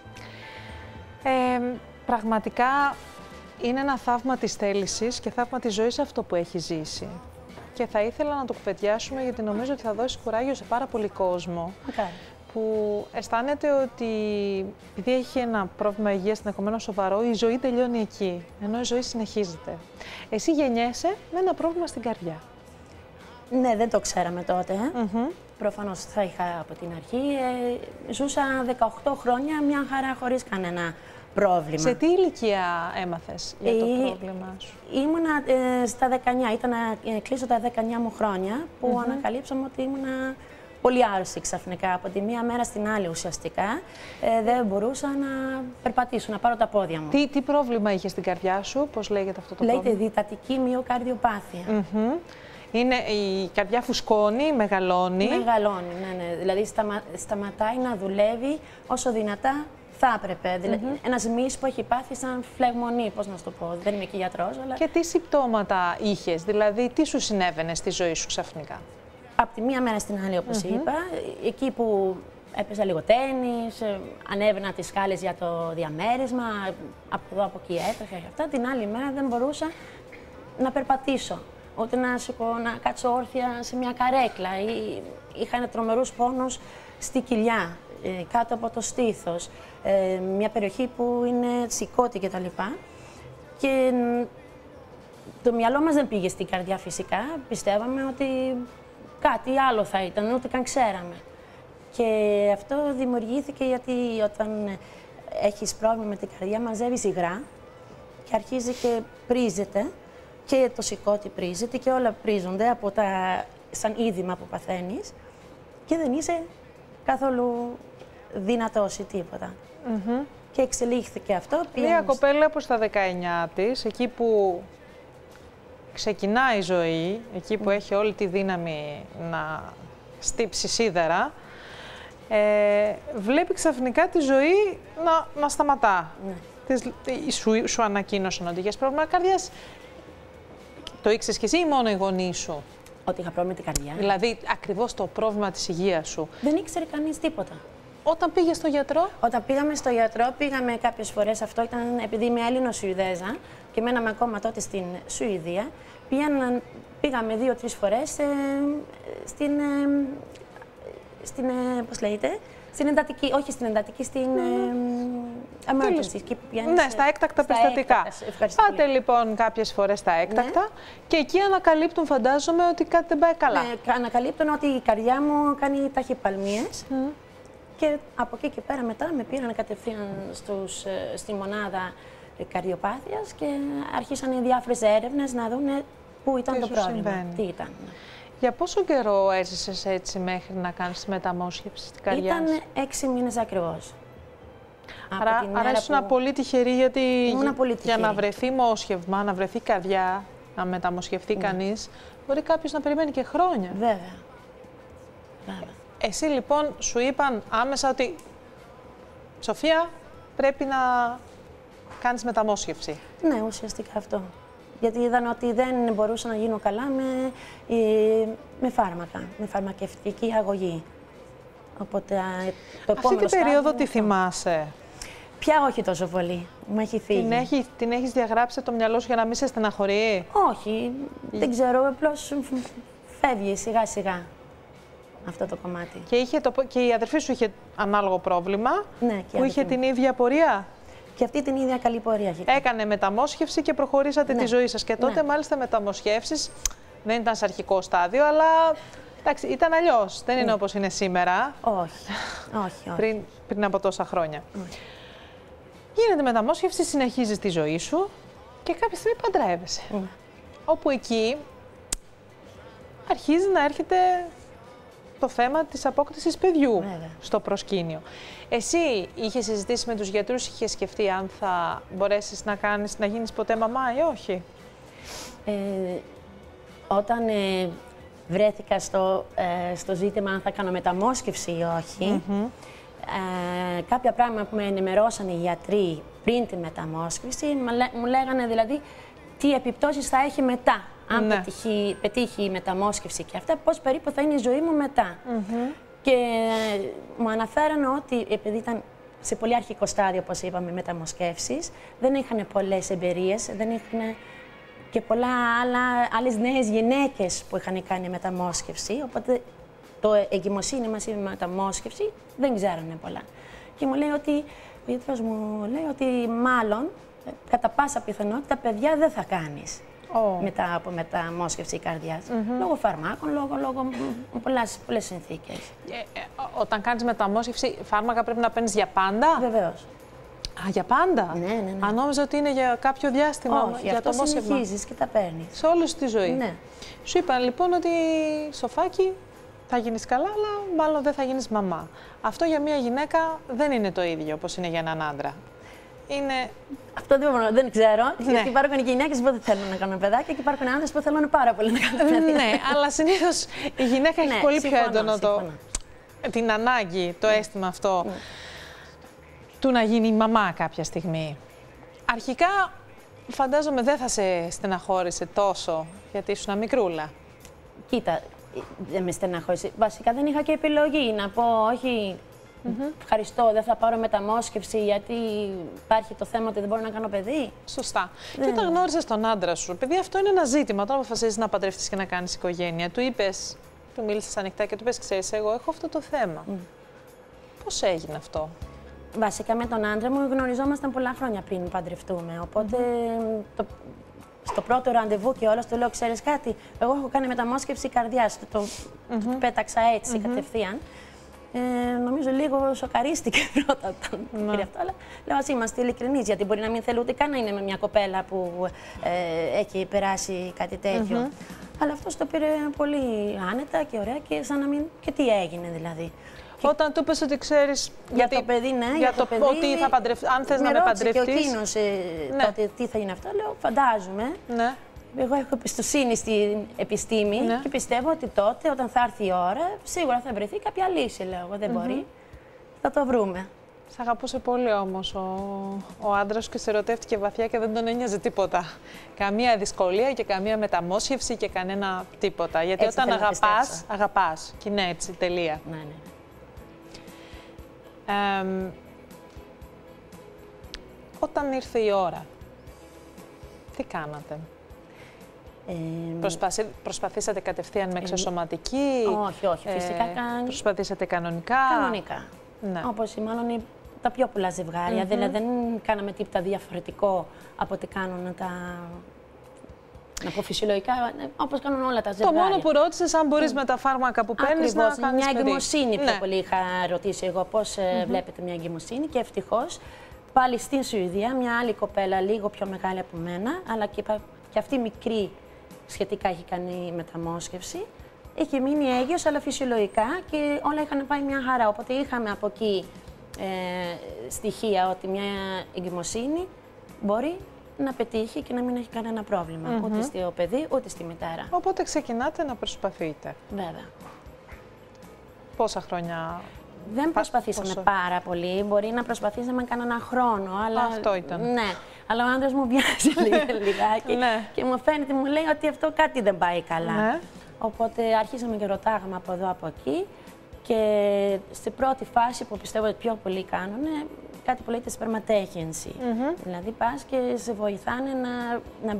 Ε, πραγματικά είναι ένα θαύμα της θέλησης και θαύμα της ζωής αυτό που έχει ζήσει. Και θα ήθελα να το κουβεντιάσουμε γιατί νομίζω ότι θα δώσει κουράγιο σε πάρα πολύ κόσμο. Okay. Που αισθάνεται ότι επειδή έχει ένα πρόβλημα υγείας ενδεχομένως σοβαρό, η ζωή τελειώνει εκεί, ενώ η ζωή συνεχίζεται. Εσύ γεννιέσαι με ένα πρόβλημα στην καρδιά. Ναι, δεν το ξέραμε τότε. Mm-hmm. Προφανώς θα είχα από την αρχή. Ε, ζούσα δεκαοκτώ χρόνια μια χαρά χωρίς κανένα πρόβλημα. Σε τι ηλικία έμαθες για το ε, πρόβλημα σου? Ήμουνα ε, στα δεκαεννιά, ήταν να ε, κλείσω τα δεκαεννιά μου χρόνια που mm-hmm. ανακαλύψαμε ότι ήμουνα πολύ άρρωστη ξαφνικά. Από τη μία μέρα στην άλλη ουσιαστικά ε, δεν μπορούσα να περπατήσω, να πάρω τα πόδια μου. Τι, τι πρόβλημα είχε στην καρδιά σου, πώς λέγεται αυτό το Λέγεται πρόβλημα? Λέγεται διτατική μυοκαρδιοπάθεια. Mm-hmm. Είναι η καρδιά φουσκώνει, μεγαλώνει. Μεγαλώνει, ναι, ναι. Δηλαδή σταμα, σταματάει να δουλεύει όσο δυνατά θα έπρεπε. Δηλαδή, mm-hmm. ένας μυς που έχει πάθει σαν φλεγμονή, πώς να σου το πω. Δεν είμαι και γιατρός, αλλά... Και τι συμπτώματα είχες, δηλαδή τι σου συνέβαινε στη ζωή σου ξαφνικά? Από τη μία μέρα στην άλλη, όπως mm-hmm. είπα, εκεί που έπαιζα λίγο τένις, ανέβαινα τις σκάλες για το διαμέρισμα, από εδώ από εκεί έτρεχα και αυτά, την άλλη μέρα δεν μπορούσα να περπατήσω, ούτε να, σηκώ, να κάτσω όρθια σε μια καρέκλα. Είχα ένα τρομερούς πόνους στη κοιλιά, κάτω από το στήθος, μια περιοχή που είναι σηκώτη κτλ. Και το μυαλό μας δεν πήγε στην καρδιά φυσικά, πιστεύαμε ότι κάτι άλλο θα ήταν, ούτε καν ξέραμε. Και αυτό δημιουργήθηκε γιατί όταν έχεις πρόβλημα με την καρδιά μαζεύεις υγρά και αρχίζει και πρίζεται και το σηκώτη πρίζεται και όλα πρίζονται από τα σαν είδημα που παθαίνεις και δεν είσαι καθόλου δυνατός ή τίποτα. Mm-hmm. Και εξελίχθηκε αυτό. Μια κοπέλα που στα δεκαεννιά της, εκεί που ξεκινάει η ζωή, εκεί που mm. έχει όλη τη δύναμη να στύψει σίδερα, ε, βλέπει ξαφνικά τη ζωή να, να σταματά. Mm. Της, σου, σου ανακοίνωσαν ότι είχες πρόβλημα καρδιάς. Το ήξερες κι εσύ ή μόνο οι γονείς σου? Ότι είχα πρόβλημα με την καρδιά. Δηλαδή, ακριβώς το πρόβλημα της υγείας σου. Δεν ήξερε κανείς τίποτα. Όταν πήγες στο γιατρό? Όταν πήγαμε στο γιατρό, πήγαμε κάποιες φορές, αυτό ήταν επειδή είμαι Έλληνο-Σουηδέζα και μέναμε ακόμα τότε στην Σουηδία, πήγαν, πήγαμε δύο-τρεις φορές ε, στην, ε, στην, ε, πώς λέγεται, Στην εντατική, όχι στην εντατική, στην mm. ε, emergency. Ναι, στα έκτακτα στα περιστατικά. Έκτακτα, Πάτε πολύ. λοιπόν κάποιες φορές στα έκτακτα ναι. και εκεί ανακαλύπτουν, φαντάζομαι, ότι κάτι δεν πάει καλά. Ναι, ανακαλύπτουν ότι η καρδιά μου κάνει ταχυπαλμίες mm. και από εκεί και πέρα μετά με πήραν κατευθείαν στους, στη μονάδα καρδιοπάθειας και άρχισαν οι διάφορες έρευνες να δουν πού ήταν τι το πρόβλημα, συμβαίνει. τι ήταν. Για πόσο καιρό έζησες έτσι μέχρι να κάνεις μεταμόσχευση στην καρδιά Ήταν έξι μήνες ακριβώς. Άρα, άρα ήσουν που... πολύ τυχερή, γιατί πολύ τυχερή. για να βρεθεί μόσχευμα, να βρεθεί καρδιά, να μεταμοσχευτεί ναι. κανείς, μπορεί κάποιος να περιμένει και χρόνια. Βέβαια. Βέβαια. Εσύ λοιπόν σου είπαν άμεσα ότι Σοφία πρέπει να κάνεις μεταμόσχευση. Ναι, ουσιαστικά αυτό. Γιατί είδαν ότι δεν μπορούσα να γίνω καλά με, με φάρμακα, με φαρμακευτική αγωγή. Οπότε το επόμενο Αυτή την περίοδο τι θυμάσαι? Πια όχι τόσο πολύ. Μου έχει φύγει. Την, έχει, την έχεις διαγράψει το μυαλό σου για να μην σε στεναχωρεί? Όχι, δεν ξέρω, απλώς φεύγει σιγά σιγά αυτό το κομμάτι. Και, είχε το, και η αδερφή σου είχε ανάλογο πρόβλημα, ναι, που είχε την ίδια πορεία? Και αυτή την ίδια καλή πορεία. Έκανε μεταμόσχευση και προχωρήσατε ναι. τη ζωή σας. Και τότε ναι. μάλιστα μεταμοσχεύσεις δεν ήταν σε αρχικό στάδιο, αλλά εντάξει, ήταν αλλιώς. Δεν είναι ναι. όπως είναι σήμερα. Όχι, όχι, όχι. Πριν, πριν από τόσα χρόνια. Όχι. Γίνεται μεταμόσχευση, συνεχίζεις τη ζωή σου και κάποια στιγμή παντρεύεσαι. Mm. Όπου εκεί αρχίζει να έρχεται το θέμα της απόκτησης παιδιού Βέβαια. στο προσκήνιο. Εσύ είχες συζητήσει με τους γιατρούς, είχες σκεφτεί αν θα μπορέσεις να, κάνεις, να γίνεις ποτέ μαμά ή όχι? Ε, όταν ε, βρέθηκα στο, ε, στο ζήτημα αν θα κάνω μεταμόσχευση ή όχι, mm-hmm. ε, κάποια πράγματα που με ενημερώσαν οι γιατροί πριν τη μεταμόσχευση, μου λέγανε δηλαδή τι επιπτώσεις θα έχει μετά. Αν ναι. πετύχει, πετύχει η μεταμόσχευση και αυτά, πώς περίπου θα είναι η ζωή μου μετά. Mm-hmm. Και μου αναφέρανε ότι επειδή ήταν σε πολύ αρχικό στάδιο, όπως είπαμε, μεταμοσχεύσεις, δεν είχαν πολλές εμπειρίες, δεν είχαν και πολλά άλλα, άλλες νέες γυναίκες που είχαν κάνει μεταμόσχευση, οπότε το εγκυμοσύνη μαζί με μεταμόσχευση δεν ξέρανε πολλά. Και μου λέει ότι, ο γιατρός μου λέει ότι μάλλον, κατά πάσα πιθανότητα, παιδιά δεν θα κάνεις. Oh. Μετά από μεταμόσχευση καρδιάς. Mm-hmm. Λόγω φαρμάκων, λόγω, λόγω πολλές, πολλές συνθήκες. Ε, ε, όταν κάνεις μεταμόσχευση, φάρμακα πρέπει να παίρνεις για πάντα? Βεβαίως. Α, για πάντα? Ναι, ναι, ναι. Αν νόμιζα ότι είναι για κάποιο διάστημα. Όχι, για αυτό το μόσχευμα. συνεχίζεις και τα παίρνεις. Σε όλη τη ζωή. Ναι. Σου είπαν λοιπόν ότι Σοφάκη θα γίνεις καλά, αλλά μάλλον δεν θα γίνεις μαμά. Αυτό για μια γυναίκα δεν είναι το ίδιο όπως είναι για έναν άντρα. Είναι... Αυτό δεν, μπορώ, δεν ξέρω, ναι. γιατί υπάρχουν γυναίκες που δεν θέλουν να κάνουν παιδάκια και υπάρχουν άντρες που θέλουν πάρα πολύ να κάνουν παιδάκια. Ναι, αλλά συνήθως η γυναίκα έχει ναι, πολύ συμφωνώ, πιο έντονο το, την ανάγκη, το αίσθημα αυτό, ναι. του να γίνει μαμά κάποια στιγμή. Αρχικά, φαντάζομαι δεν θα σε στεναχώρησε τόσο, γιατί ήσουν μικρούλα. Κοίτα, δεν με στεναχώρησε. Βασικά δεν είχα και επιλογή να πω όχι... Mm-hmm. Ευχαριστώ, δεν θα πάρω μεταμόσχευση γιατί υπάρχει το θέμα ότι δεν μπορώ να κάνω παιδί. Σωστά. Δεν... Και όταν γνώρισες τον άντρα σου, επειδή αυτό είναι ένα ζήτημα, όταν αποφασίζεις να παντρευτείς και να κάνεις οικογένεια, του είπες, του μίλησες ανοιχτά και του είπες, ξέρεις, εγώ έχω αυτό το θέμα. Mm. Πώς έγινε αυτό? Βασικά με τον άντρα μου γνωριζόμασταν πολλά χρόνια πριν παντρευτούμε. Οπότε mm-hmm. το, στο πρώτο ραντεβού και όλα του λέω, ξέρεις κάτι, εγώ έχω κάνει μεταμόσχευση καρδιάς. Το, mm-hmm. το πέταξα έτσι mm-hmm. κατευθείαν. Ε, νομίζω λίγο σοκαρίστηκε πρώτα όταν το πήρε αυτό, αλλά λέω ας είμαστε ειλικρινείς, γιατί μπορεί να μην θέλει ούτε καν να είναι με μια κοπέλα που ε, έχει περάσει κάτι τέτοιο. Mm-hmm. Αλλά αυτός το πήρε πολύ άνετα και ωραία και σαν να μην... Και τι έγινε δηλαδή. Όταν του είπες ότι ξέρεις... Για γιατί... το παιδί, ναι, για, για το, το παιδί, ότι θα παντρευ... αν θες με να με παντρευτείς... Και ο εκείνος ε, ναι. τότε τι θα γίνει αυτό, λέω φαντάζομαι. Ναι. Εγώ έχω εμπιστοσύνη στην επιστήμη ναι. και πιστεύω ότι τότε, όταν θα έρθει η ώρα, σίγουρα θα βρεθεί κάποια λύση, λέω εγώ. Δεν mm-hmm. μπορεί. Θα το βρούμε. Σ' αγαπούσε πολύ όμως ο, ο άντρας και σε ερωτεύτηκε βαθιά και δεν τον ένοιαζε τίποτα. Καμία δυσκολία και καμία μεταμόσχευση και κανένα τίποτα. Γιατί έτσι όταν αγαπάς, αγαπάς. Και είναι έτσι, τελεία. Ναι, ναι. Ε, όταν ήρθε η ώρα, τι κάνατε? Ε, Προσπαθή, προσπαθήσατε κατευθείαν με εξωσωματική? Όχι, όχι, φυσικά. Ε, προσπαθήσατε κανονικά? Κανονικά. Ναι. Όπως μάλλον οι- τα πιο πολλά ζευγάρια. Μμμ. Δηλαδή δεν κάναμε τίποτα διαφορετικό από ό,τι κάνουν τα. Να πω φυσιολογικά, όπως κάνουν όλα τα Το ζευγάρια. μόνο που ρώτησες, αν μπορείς με τα φάρμακα που παίρνεις να Ακριβώς, κάνεις μια παιδί. εγκυμοσύνη πιο Ναι. πολύ είχα ρωτήσει εγώ πώς ε, Μμμ. βλέπετε μια εγκυμοσύνη και ευτυχώς πάλι στην Σουηδία μια άλλη κοπέλα λίγο πιο μεγάλη από μένα, αλλά και, πα- και αυτή μικρή σχετικά έχει κάνει μεταμόσχευση. Είχε μείνει έγκυος, αλλά φυσιολογικά και όλα είχαν πάει μια χαρά. Οπότε είχαμε από εκεί ε, στοιχεία ότι μια εγκυμοσύνη μπορεί να πετύχει και να μην έχει κανένα πρόβλημα. Μμμ. Ούτε στο παιδί, ούτε στη μητέρα. Οπότε ξεκινάτε να προσπαθείτε. Βέβαια. Πόσα χρόνια... Δεν προσπαθήσαμε πόσο? πάρα πολύ. Μπορεί να προσπαθήσαμε κανένα χρόνο. Αλλά... Αυτό ήταν. Ναι. Αλλά ο άντρας μου βιάζει λίγα- λιγάκι Ναι. και μου φαίνεται, μου λέει ότι αυτό κάτι δεν πάει καλά. Ναι. Οπότε αρχίσαμε και ρωτάγαμε από εδώ, από εκεί. Και στην πρώτη φάση που πιστεύω ότι πιο πολλοί κάνουν, κάτι που λέγεται σπερματέχυνση. Μμμ. Δηλαδή πας και σε βοηθάνε να, να,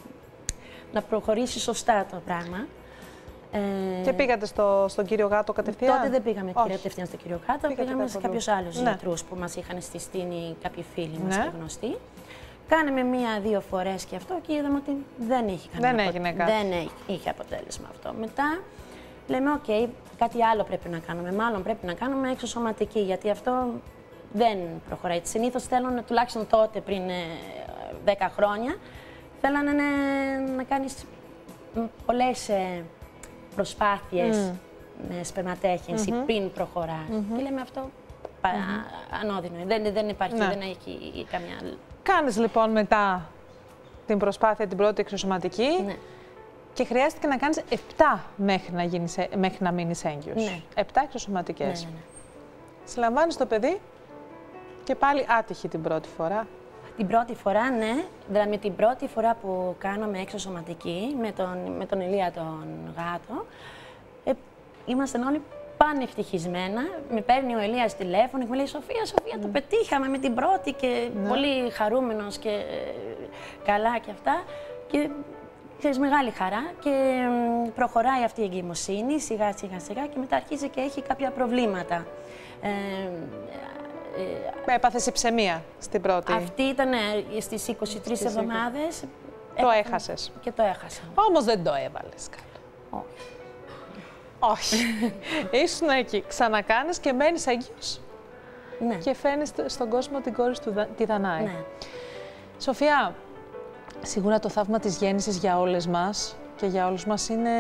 να προχωρήσει σωστά το πράγμα. Ε, Και πήγατε στο, στον κύριο Γάτο κατευθείαν. Τότε δεν πήγαμε Όχι. κατευθείαν στον κύριο Γάτο, Πήγατε πήγαμε κάπου σε αλλού. κάποιους άλλους Ναι. γιατρούς που μας είχαν συστήνει κάποιοι φίλοι μας Ναι. και γνωστοί. Κάναμε μία-δύο φορές και αυτό και είδαμε ότι δεν είχε κανένα Δεν απο- έγινε κάτι. Δεν έ- είχε αποτέλεσμα αυτό. Μετά λέμε, οκ, κάτι άλλο πρέπει να κάνουμε. Μάλλον πρέπει να κάνουμε εξωσωματική, γιατί αυτό δεν προχωράει. Συνήθως θέλουν, τουλάχιστον τότε πριν ε, δέκα χρόνια, θέλανε να, να κάνεις μ, πολλές ε, προσπάθειες Μμ. με σπερματέχυνση Μμμ. πριν προχωράς. Μμμ. Και λέμε αυτό πα, ανώδυνο. Δεν, δεν υπάρχει, Ναι. δεν έχει καμιά άλλη. Κάνεις λοιπόν μετά την προσπάθεια την πρώτη εξωσωματική Ναι. και χρειάστηκε να κάνεις επτά μέχρι να, γίνεις, ε- μέχρι να μείνεις έγκυος. Ναι. επτά εξωσωματικές. Ναι, ναι, ναι. Συλλαμβάνεις το παιδί και πάλι άτυχη την πρώτη φορά. Την πρώτη φορά, ναι. Δηλαδή την πρώτη φορά που κάναμε εξωσωματική με τον, με τον Ηλία τον Γάτο, ε, ήμασταν όλοι πανευτυχισμένα. Με παίρνει ο Ηλίας τηλέφωνο και μου λέει «Σοφία, Σοφία, το πετύχαμε με την πρώτη» και Ναι. πολύ χαρούμενος και ε, καλά και αυτά. Και ξέρεις, μεγάλη χαρά και μ, προχωράει αυτή η εγκυμοσύνη σιγά σιγά σιγά και μετά αρχίζει και έχει κάποια προβλήματα. Ε, ε, Έπαθες υψαιμία στην πρώτη. αυτή ήταν ε, στις είκοσι τρεις Στις εβδομάδες. Το έπαθα- έχασες. Και το έχασα. Όμως δεν το έβαλες καλό. Όχι. Ήσουν εκεί. Ξανακάνεις και μένεις έγκυος. Ναι. Και φέρνεις στον κόσμο την κόρη του, Δα- τη Δανάη. Ναι. Σοφία, σίγουρα το θαύμα της γέννησης για όλες μας και για όλους μας είναι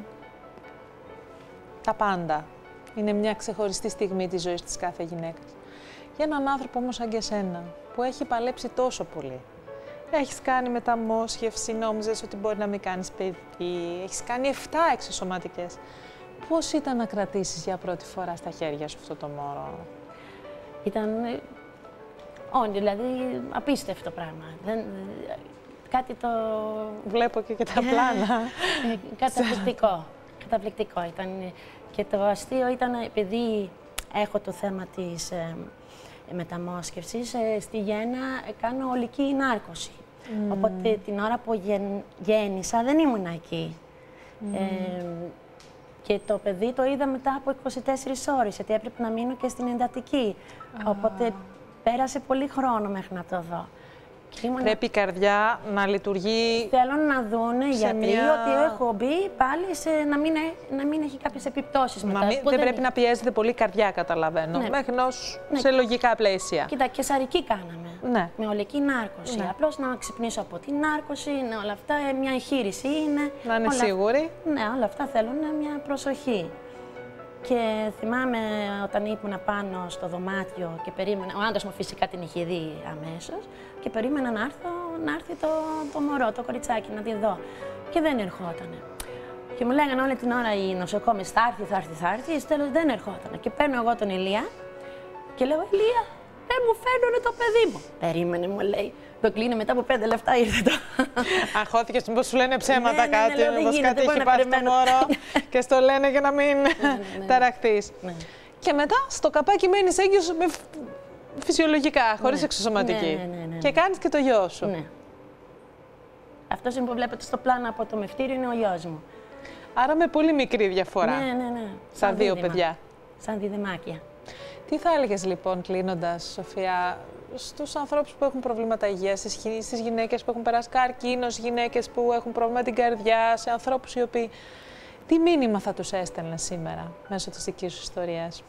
τα πάντα. Είναι μια ξεχωριστή στιγμή της ζωής της κάθε γυναίκας. Για έναν άνθρωπο όμως σαν και εσένα, που έχει παλέψει τόσο πολύ. Έχεις κάνει μεταμόσχευση, νόμιζες ότι μπορεί να μην κάνεις παιδί. Έχεις κάνει εφτά εξωσωματικές. Πώς ήταν να κρατήσεις για πρώτη φορά στα χέρια σου αυτό το μωρό? Ήταν, ε, όχι, δηλαδή, απίστευτο πράγμα. Δεν, κάτι το... Βλέπω και, και τα πλάνα. Ε, καταπληκτικό. Καταπληκτικό ήταν. Και το αστείο ήταν, επειδή έχω το θέμα της ε, μεταμόσχευσης, ε, στη γέννα ε, κάνω ολική νάρκωση. Mm. Οπότε την ώρα που γεν, γέννησα δεν ήμουν εκεί. Mm. Ε, και το παιδί το είδα μετά από είκοσι τέσσερις ώρες, γιατί έπρεπε να μείνω και στην εντατική. Οπότε πέρασε πολύ χρόνο μέχρι να το δω. Και ήμουν... Πρέπει η καρδιά να λειτουργεί. Θέλω να δουν οι σε γιατροί μια- ότι έχω μπει πάλι σε να μην, έ- να μην έχει κάποιες επιπτώσεις μετά. Να μην, που δεν πρέπει να πιέζεται πολύ η καρδιά, καταλαβαίνω. Ναι. Μέχρι ενός Ναι. σε λογικά πλαίσια. Κοίτα, και σαρική κάναμε. Ναι. Με ολική νάρκωση. Ναι. Απλώς να ξυπνήσω από την νάρκωση, είναι όλα αυτά, ε, μια εγχείρηση είναι. Να είναι όλα... σίγουροι. Ναι, όλα αυτά θέλουν μια προσοχή. Και θυμάμαι όταν ήμουν πάνω στο δωμάτιο και περίμενα, ο άντρας μου φυσικά την είχε δει αμέσως και περίμενα να, έρθω, να έρθει το, το μωρό, το κοριτσάκι, να τη δω. Και δεν ερχότανε. Και μου λέγανε όλη την ώρα οι νοσοκόμες, θα έρθει, θα έρθει, θα έρθει, στο τέλος δεν ερχότανε. Και παίρνω εγώ τον Ηλία και λέω, Ηλία, δεν μου φέρνουνε το παιδί μου. Περίμενε, μου λέει. Το κλείνει μετά από πέντε λεπτά ήρθε το. Αγχώθηκες μήπως σου λένε ψέματα Ναι, ναι, ναι, κάτι, λέω, δεν μήπως γίνεται, κάτι μπορεί έχει να πάθει το περιμένω. μωρό και στο λένε για να μην ναι. ταραχθείς. Ναι. Και μετά στο καπάκι μένεις έγκυος με φ- φυσιολογικά, χωρίς Ναι. εξωσωματική. Ναι, ναι, ναι, ναι. Και κάνεις και το γιο σου. Ναι. Αυτός είναι που βλέπετε στο πλάνο από το μευτήριο είναι ο γιος μου. Άρα με πολύ μικρή διαφορά Ναι, ναι, ναι. στα Σαν δύο δίδυμα. παιδιά. Σαν διδυμάκια. Τι θα έλεγες λοιπόν, κλείνοντας, Σοφία, στους ανθρώπους που έχουν προβλήματα υγείας, στις γυναίκες που έχουν περάσει καρκίνο, στις γυναίκες που έχουν πρόβλημα την καρδιά, σε ανθρώπους οι οποίοι... Τι μήνυμα θα τους έστελνε σήμερα μέσω της δικής σου ιστορίας?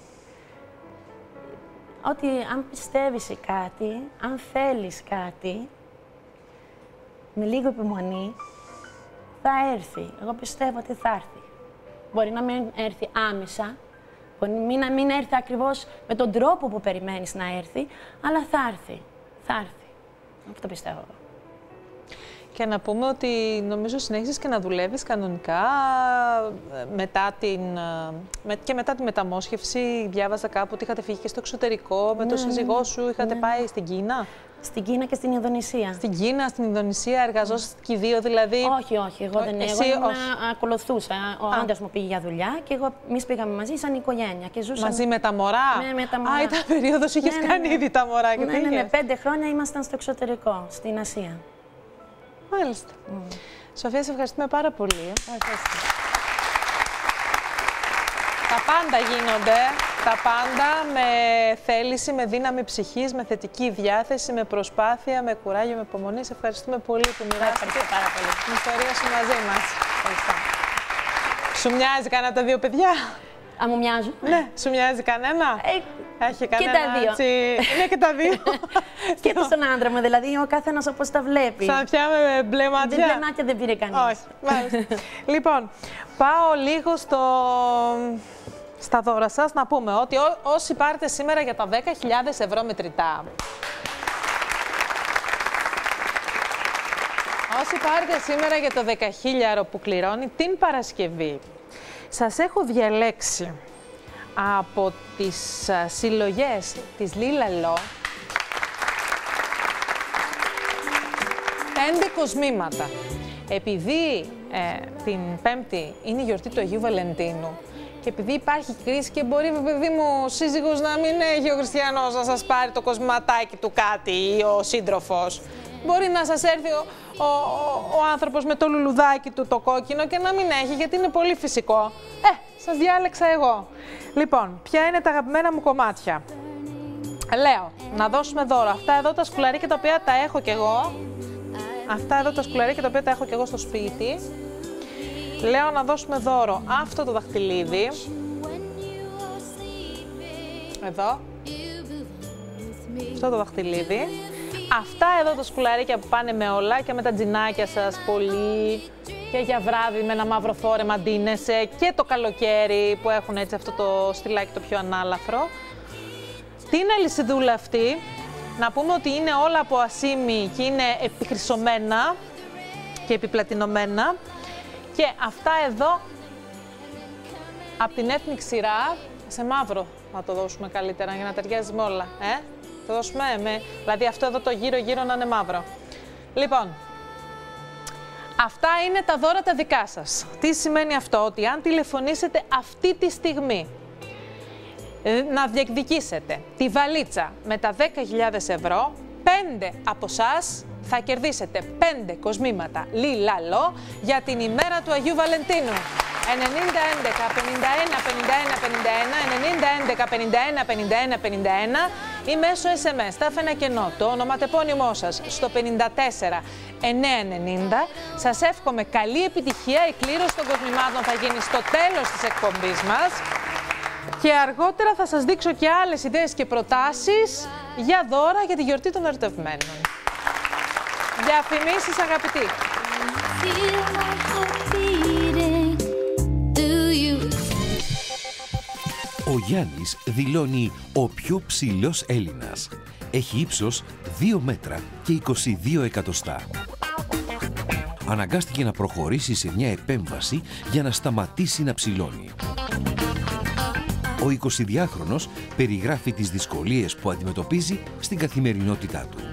Ότι αν πιστεύεις σε κάτι, αν θέλεις κάτι, με λίγο υπομονή, θα έρθει. Εγώ πιστεύω ότι θα έρθει. Μπορεί να μην έρθει άμεσα, μπορεί να μην έρθει ακριβώς με τον τρόπο που περιμένεις να έρθει, αλλά θα έρθει. Θα έρθει. Αυτό πιστεύω εγώ. Και να πούμε ότι νομίζω συνέχισες και να δουλεύεις κανονικά μετά την, με, και μετά τη μεταμόσχευση. Διάβαζα κάπου ότι είχατε φύγει και στο εξωτερικό, με ναι, τον σύζυγό σου, είχατε ναι. πάει στην Κίνα. Στην Κίνα και στην Ινδονησία. Στην Κίνα, στην Ινδονησία, εργαζόσαστε και οι δύο δηλαδή. Όχι, όχι, εγώ δεν Εσύ, εγώ όχι. ακολουθούσα. Ο άντρας μου πήγε για δουλειά και εγώ, εμείς πήγαμε μαζί σαν οικογένεια. Και ζούσαμε... Μαζί με τα μωρά. Ναι, με τα μωρά. Α, ήταν περίοδος, είχες ναι, ναι, κάνει ναι. ήδη τα μωρά και ναι, ναι, ναι, πήγες. πέντε χρόνια ήμασταν στο εξωτερικό, στην Ασία. Μάλιστα. Mm. Σοφία, σε ευχαριστούμε πάρα πολύ. Ευχαριστώ. Τα πάντα γίνονται, τα πάντα με θέληση, με δύναμη ψυχής, με θετική διάθεση, με προσπάθεια, με κουράγιο, με υπομονή. Σε ευχαριστούμε πολύ που μοιράστηκες πάρα πολύ την ιστορία σου μαζί μας. Ευχαριστώ. Σου μοιάζει κανένα από τα δύο παιδιά? Α, μου μοιάζουν. Ναι, σου μοιάζει κανένα? Ε, Έχει κανένα, και τα δύο. Έτσι... Είναι και τα δύο. Και στον άντρα μου, δηλαδή ο καθένας όπως τα βλέπει. Σαν πια με μπλε μάτια. Δεν μπλε μάτια δεν πήρε κανείς. Όχι, μάλιστα. Λοιπόν, πάω λίγο στο... στα δώρα σας, να πούμε ότι ό, όσοι πάρετε σήμερα για τα δέκα χιλιάδες ευρώ μετρητά, όσοι πάρετε σήμερα για το δεκαχίλιαρο που κληρώνει την Παρασκευή, σας έχω διαλέξει από τις α, συλλογές της Λίλαλο πέντε κοσμήματα. Επειδή ε, την Πέμπτη είναι η γιορτή του Αγίου Βαλεντίνου και επειδή υπάρχει κρίση και μπορεί, παιδί μου, ο σύζυγος να μην έχει ο χριστιανός να σας πάρει το κοσματάκι του κάτι ή ο σύντροφος, μπορεί να σας έρθει ο, ο, ο, ο άνθρωπος με το λουλουδάκι του το κόκκινο και να μην έχει, γιατί είναι πολύ φυσικό. Ε, σας διάλεξα εγώ. Λοιπόν, ποια είναι τα αγαπημένα μου κομμάτια? Λέω, να δώσουμε δώρο. Αυτά εδώ τα σκουλαρίκια τα οποία τα έχω κι εγώ. Αυτά εδώ τα σκουλαρίκια τα οποία τα έχω κι εγώ στο σπίτι. Λέω να δώσουμε δώρο αυτό το δαχτυλίδι. Εδώ. Αυτό το δαχτυλίδι. Αυτά εδώ τα σκουλαρίκια που πάνε με όλα και με τα τζινάκια σας πολύ. Και για βράδυ με ένα μαύρο φόρεμα ντύνεσαι. Και το καλοκαίρι που έχουν έτσι αυτό το στυλάκι το πιο ανάλαφρο. Την αλυσιδούλα αυτή, να πούμε ότι είναι όλα από ασήμι και είναι επιχρυσωμένα και επιπλατινωμένα. Και αυτά εδώ, από την έθνη ξηρά, σε μαύρο θα το δώσουμε καλύτερα για να ταιριάζει με όλα. Ε? Το δώσουμε με, δηλαδή αυτό εδώ το γύρω-γύρω να είναι μαύρο. Λοιπόν, αυτά είναι τα δώρα τα δικά σας. Τι σημαίνει αυτό? Ότι αν τηλεφωνήσετε αυτή τη στιγμή να διεκδικήσετε τη βαλίτσα με τα δέκα χιλιάδες ευρώ, πέντε από εσάς θα κερδίσετε πέντε κοσμήματα Λίλαλο για την ημέρα του Αγίου Βαλεντίνου. ενενήντα έντεκα πενήντα ένα πενήντα ένα πενήντα ένα, ενενήντα έντεκα πενήντα ένα πενήντα ένα πενήντα ένα ή μέσω ες εμ ες, τα άφηνα κενό, το ονοματεπώνυμό σας στο πενήντα τέσσερα εννιακόσια ενενήντα. Σας εύχομαι καλή επιτυχία, η κλήρωση των κοσμημάτων θα γίνει στο τέλος της εκπομπής μας. Και αργότερα θα σας δείξω και άλλες ιδέες και προτάσεις για δώρα για τη γιορτή των ερωτευμένων. Διαφημίσεις, αγαπητοί. Ο Γιάννης δηλώνει ο πιο ψηλός Έλληνας. Έχει ύψος δύο μέτρα και είκοσι δύο εκατοστά. Αναγκάστηκε να προχωρήσει σε μια επέμβαση για να σταματήσει να ψηλώνει. Ο εικοσιδυάχρονος περιγράφει τις δυσκολίες που αντιμετωπίζει στην καθημερινότητά του.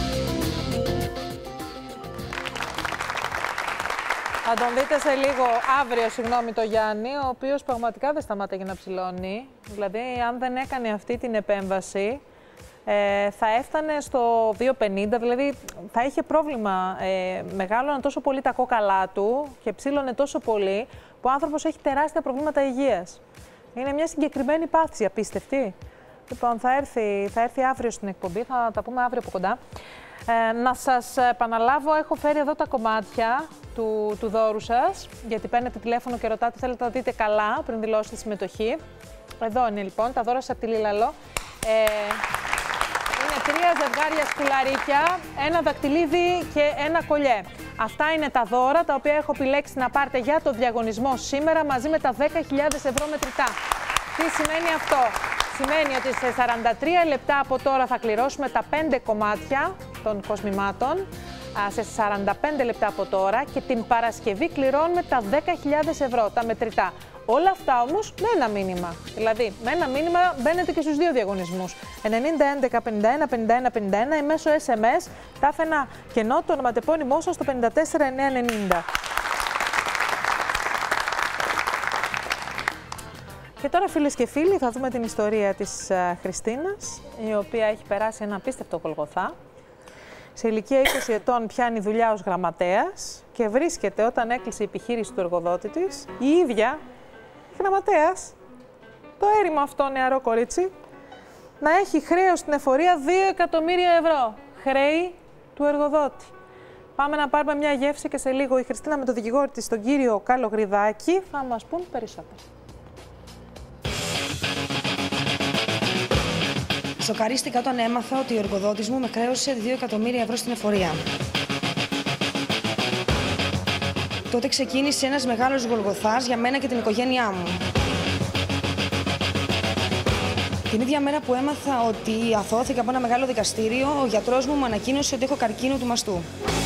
Θα τον δείτε σε λίγο, αύριο, συγγνώμη, το Γιάννη, ο οποίος πραγματικά δεν σταμάταγε να ψηλώνει. Δηλαδή, αν δεν έκανε αυτή την επέμβαση, ε, θα έφτανε στο δύο πενήντα, δηλαδή θα είχε πρόβλημα. Ε, μεγάλωναν τόσο πολύ τα κόκαλά του και ψήλωνε τόσο πολύ, που ο άνθρωπος έχει τεράστια προβλήματα υγείας. Είναι μια συγκεκριμένη πάθηση, απίστευτη. Λοιπόν, θα έρθει, θα έρθει αύριο στην εκπομπή, θα τα πούμε αύριο από κοντά. Ε, να σας επαναλάβω, έχω φέρει εδώ τα κομμάτια του, του δώρου σας, γιατί παίρνετε τηλέφωνο και ρωτάτε, θέλετε να δείτε καλά πριν δηλώσετε συμμετοχή. Εδώ είναι λοιπόν, τα δώρα σας από τη Λίλαλο. Ε, είναι τρία ζευγάρια σκουλαρίκια, ένα δακτυλίδι και ένα κολιέ. Αυτά είναι τα δώρα τα οποία έχω επιλέξει να πάρετε για το διαγωνισμό σήμερα μαζί με τα δέκα χιλιάδες ευρώ μετρητά. Τι σημαίνει αυτό? Σημαίνει ότι σε σαράντα τρία λεπτά από τώρα θα κληρώσουμε τα πέντε κομμάτια των κοσμημάτων, σε σαράντα πέντε λεπτά από τώρα, και την Παρασκευή κληρώνουμε τα δέκα χιλιάδες ευρώ, τα μετρητά. Όλα αυτά όμως με ένα μήνυμα. Δηλαδή, με ένα μήνυμα μπαίνετε και στους δύο διαγωνισμούς. ενενήντα έντεκα πενήντα ένα πενήντα ένα πενήντα ένα ή μέσω ες εμ ες, τα άφηνα κενό το ονοματεπώνυμό σας στο πενήντα τέσσερα εννιακόσια ενενήντα. Και τώρα, φίλες και φίλοι, θα δούμε την ιστορία της uh, Χριστίνας, η οποία έχει περάσει ένα απίστευτο Γολγοθά. Σε ηλικία είκοσι ετών πιάνει δουλειά ως γραμματέας και βρίσκεται, όταν έκλεισε η επιχείρηση του εργοδότη της, η ίδια γραμματέας, το έρημο αυτό νεαρό κορίτσι, να έχει χρέος στην εφορία δύο εκατομμύρια ευρώ. Χρέη του εργοδότη. Πάμε να πάρουμε μια γεύση και σε λίγο η Χριστίνα με τον δικηγόρο της, τον κύριο Καλογριδάκη, θα μας πούν περισσότερα. Σοκαρίστηκα όταν έμαθα ότι ο εργοδότης μου με χρέωσε δύο εκατομμύρια ευρώ στην εφορία. Τότε ξεκίνησε ένας μεγάλος γολγοθάς για μένα και την οικογένειά μου. Την ίδια μέρα που έμαθα ότι αθώθηκα από ένα μεγάλο δικαστήριο, ο γιατρός μου μου ανακοίνωσε ότι έχω καρκίνο του μαστού.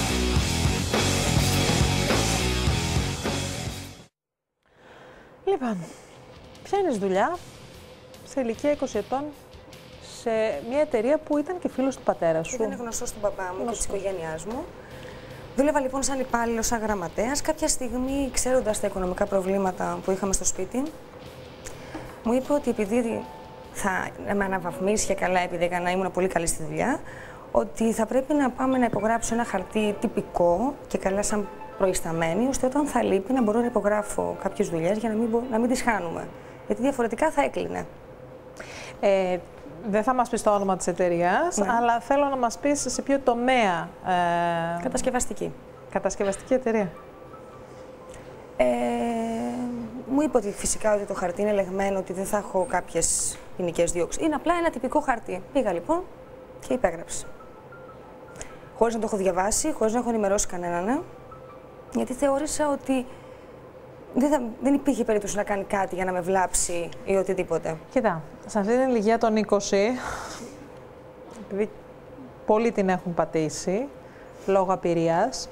Λοιπόν, πιάνεις δουλειά σε ηλικία είκοσι ετών σε μια εταιρεία που ήταν και φίλος του πατέρα σου. Ήταν γνωστός του μπαμπά μου και της οικογένειάς μου. Δούλευα λοιπόν σαν υπάλληλος, σαν γραμματέας. Κάποια στιγμή, ξέροντας τα οικονομικά προβλήματα που είχαμε στο σπίτι, μου είπε ότι επειδή θα με αναβαθμίσει και καλά, επειδή έκανα, ήμουν πολύ καλή στη δουλειά, ότι θα πρέπει να πάμε να υπογράψω ένα χαρτί τυπικό και καλά σαν προϊσταμένη, ώστε όταν θα λείπει να μπορώ να υπογράφω κάποιες δουλειές για να μην, να μην τις χάνουμε. Γιατί διαφορετικά θα έκλεινε. Ε, δεν θα μας πεις το όνομα της εταιρείας, ναι, αλλά θέλω να μας πεις σε ποιο τομέα. Ε... Κατασκευαστική. Κατασκευαστική εταιρεία. Ε, μου είπε ότι φυσικά ότι το χαρτί είναι λεγμένο, ότι δεν θα έχω κάποιες ποινικές διώξεις. Είναι απλά ένα τυπικό χαρτί. Πήγα λοιπόν και υπέγραψα. Χωρίς να το έχω διαβάσει, χωρίς να έχω ενημερώσει κανέναν, γιατί θεώρησα ότι δεν, θα, δεν υπήρχε περίπτωση να κάνει κάτι για να με βλάψει ή οτιδήποτε. Κοίτα, σε αυτή την ηλικία των είκοσι, επειδή πολλοί την έχουν πατήσει λόγω απειρίας,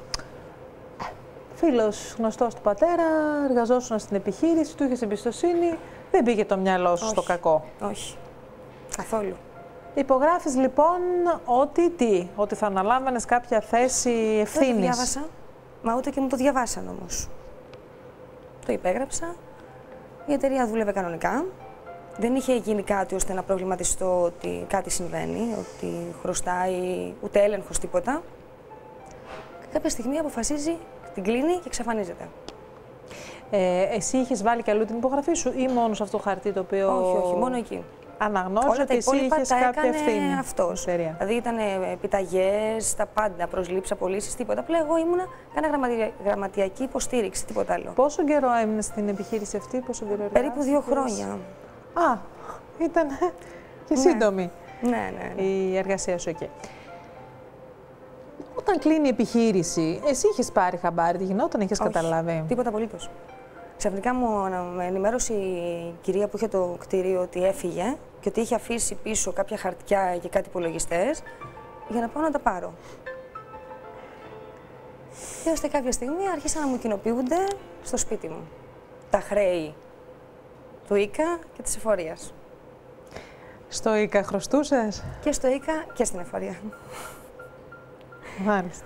φίλος γνωστός του πατέρα, εργαζόσουν στην επιχείρηση, του είχες εμπιστοσύνη, δεν πήγε το μυαλό σου στο κακό. Όχι. Καθόλου. Υπογράφεις λοιπόν ότι τι, ότι θα αναλάμβανες κάποια θέση ευθύνης. Δεν το διάβασα, μα ούτε και μου το διαβάσαν όμως. Το υπέγραψα, η εταιρεία δούλευε κανονικά. Δεν είχε γίνει κάτι ώστε να προβληματιστώ ότι κάτι συμβαίνει, ότι χρωστάει, ούτε έλεγχος, τίποτα. Και κάποια στιγμή αποφασίζει, την κλείνει και εξαφανίζεται. Ε, εσύ είχες βάλει κι αλλού την υπογραφή σου ή μόνο σε αυτό το χαρτί το οποίο... Όχι, όχι, μόνο εκεί. Αναγνώρισε ότι εσύ είχες κάποια ευθύνη. Αυτός. Δηλαδή ήταν επιταγές, τα πάντα, προσλήψεις, απολύσεις, τίποτα. Απλά εγώ ήμουνα, κάνα γραμματια... γραμματιακή υποστήριξη, τίποτα άλλο. Πόσο καιρό έμεινες στην επιχείρηση αυτή, πόσο καιρό εργάστηκες? Περίπου δύο χρόνια. Α, ήταν και ναι. σύντομη ναι, ναι, ναι. η εργασία σου εκεί. Όταν κλείνει η επιχείρηση, εσύ είχες πάρει χαμπάρι, τι γινόταν, είχες Όχι, καταλάβει? Τίποτα απολύτως. Ξαφνικά μου με ενημέρωσε η κυρία που είχε το κτίριο ότι έφυγε και ότι είχε αφήσει πίσω κάποια χαρτιά και κάτι υπολογιστές για να πάω να τα πάρω. Και ώστε κάποια στιγμή άρχισαν να μου κοινοποιούνται στο σπίτι μου τα χρέη του ΙΚΑ και της εφορίας. Στο ΙΚΑ χρωστούσες? Και στο ΙΚΑ και στην εφορία. Μάλιστα.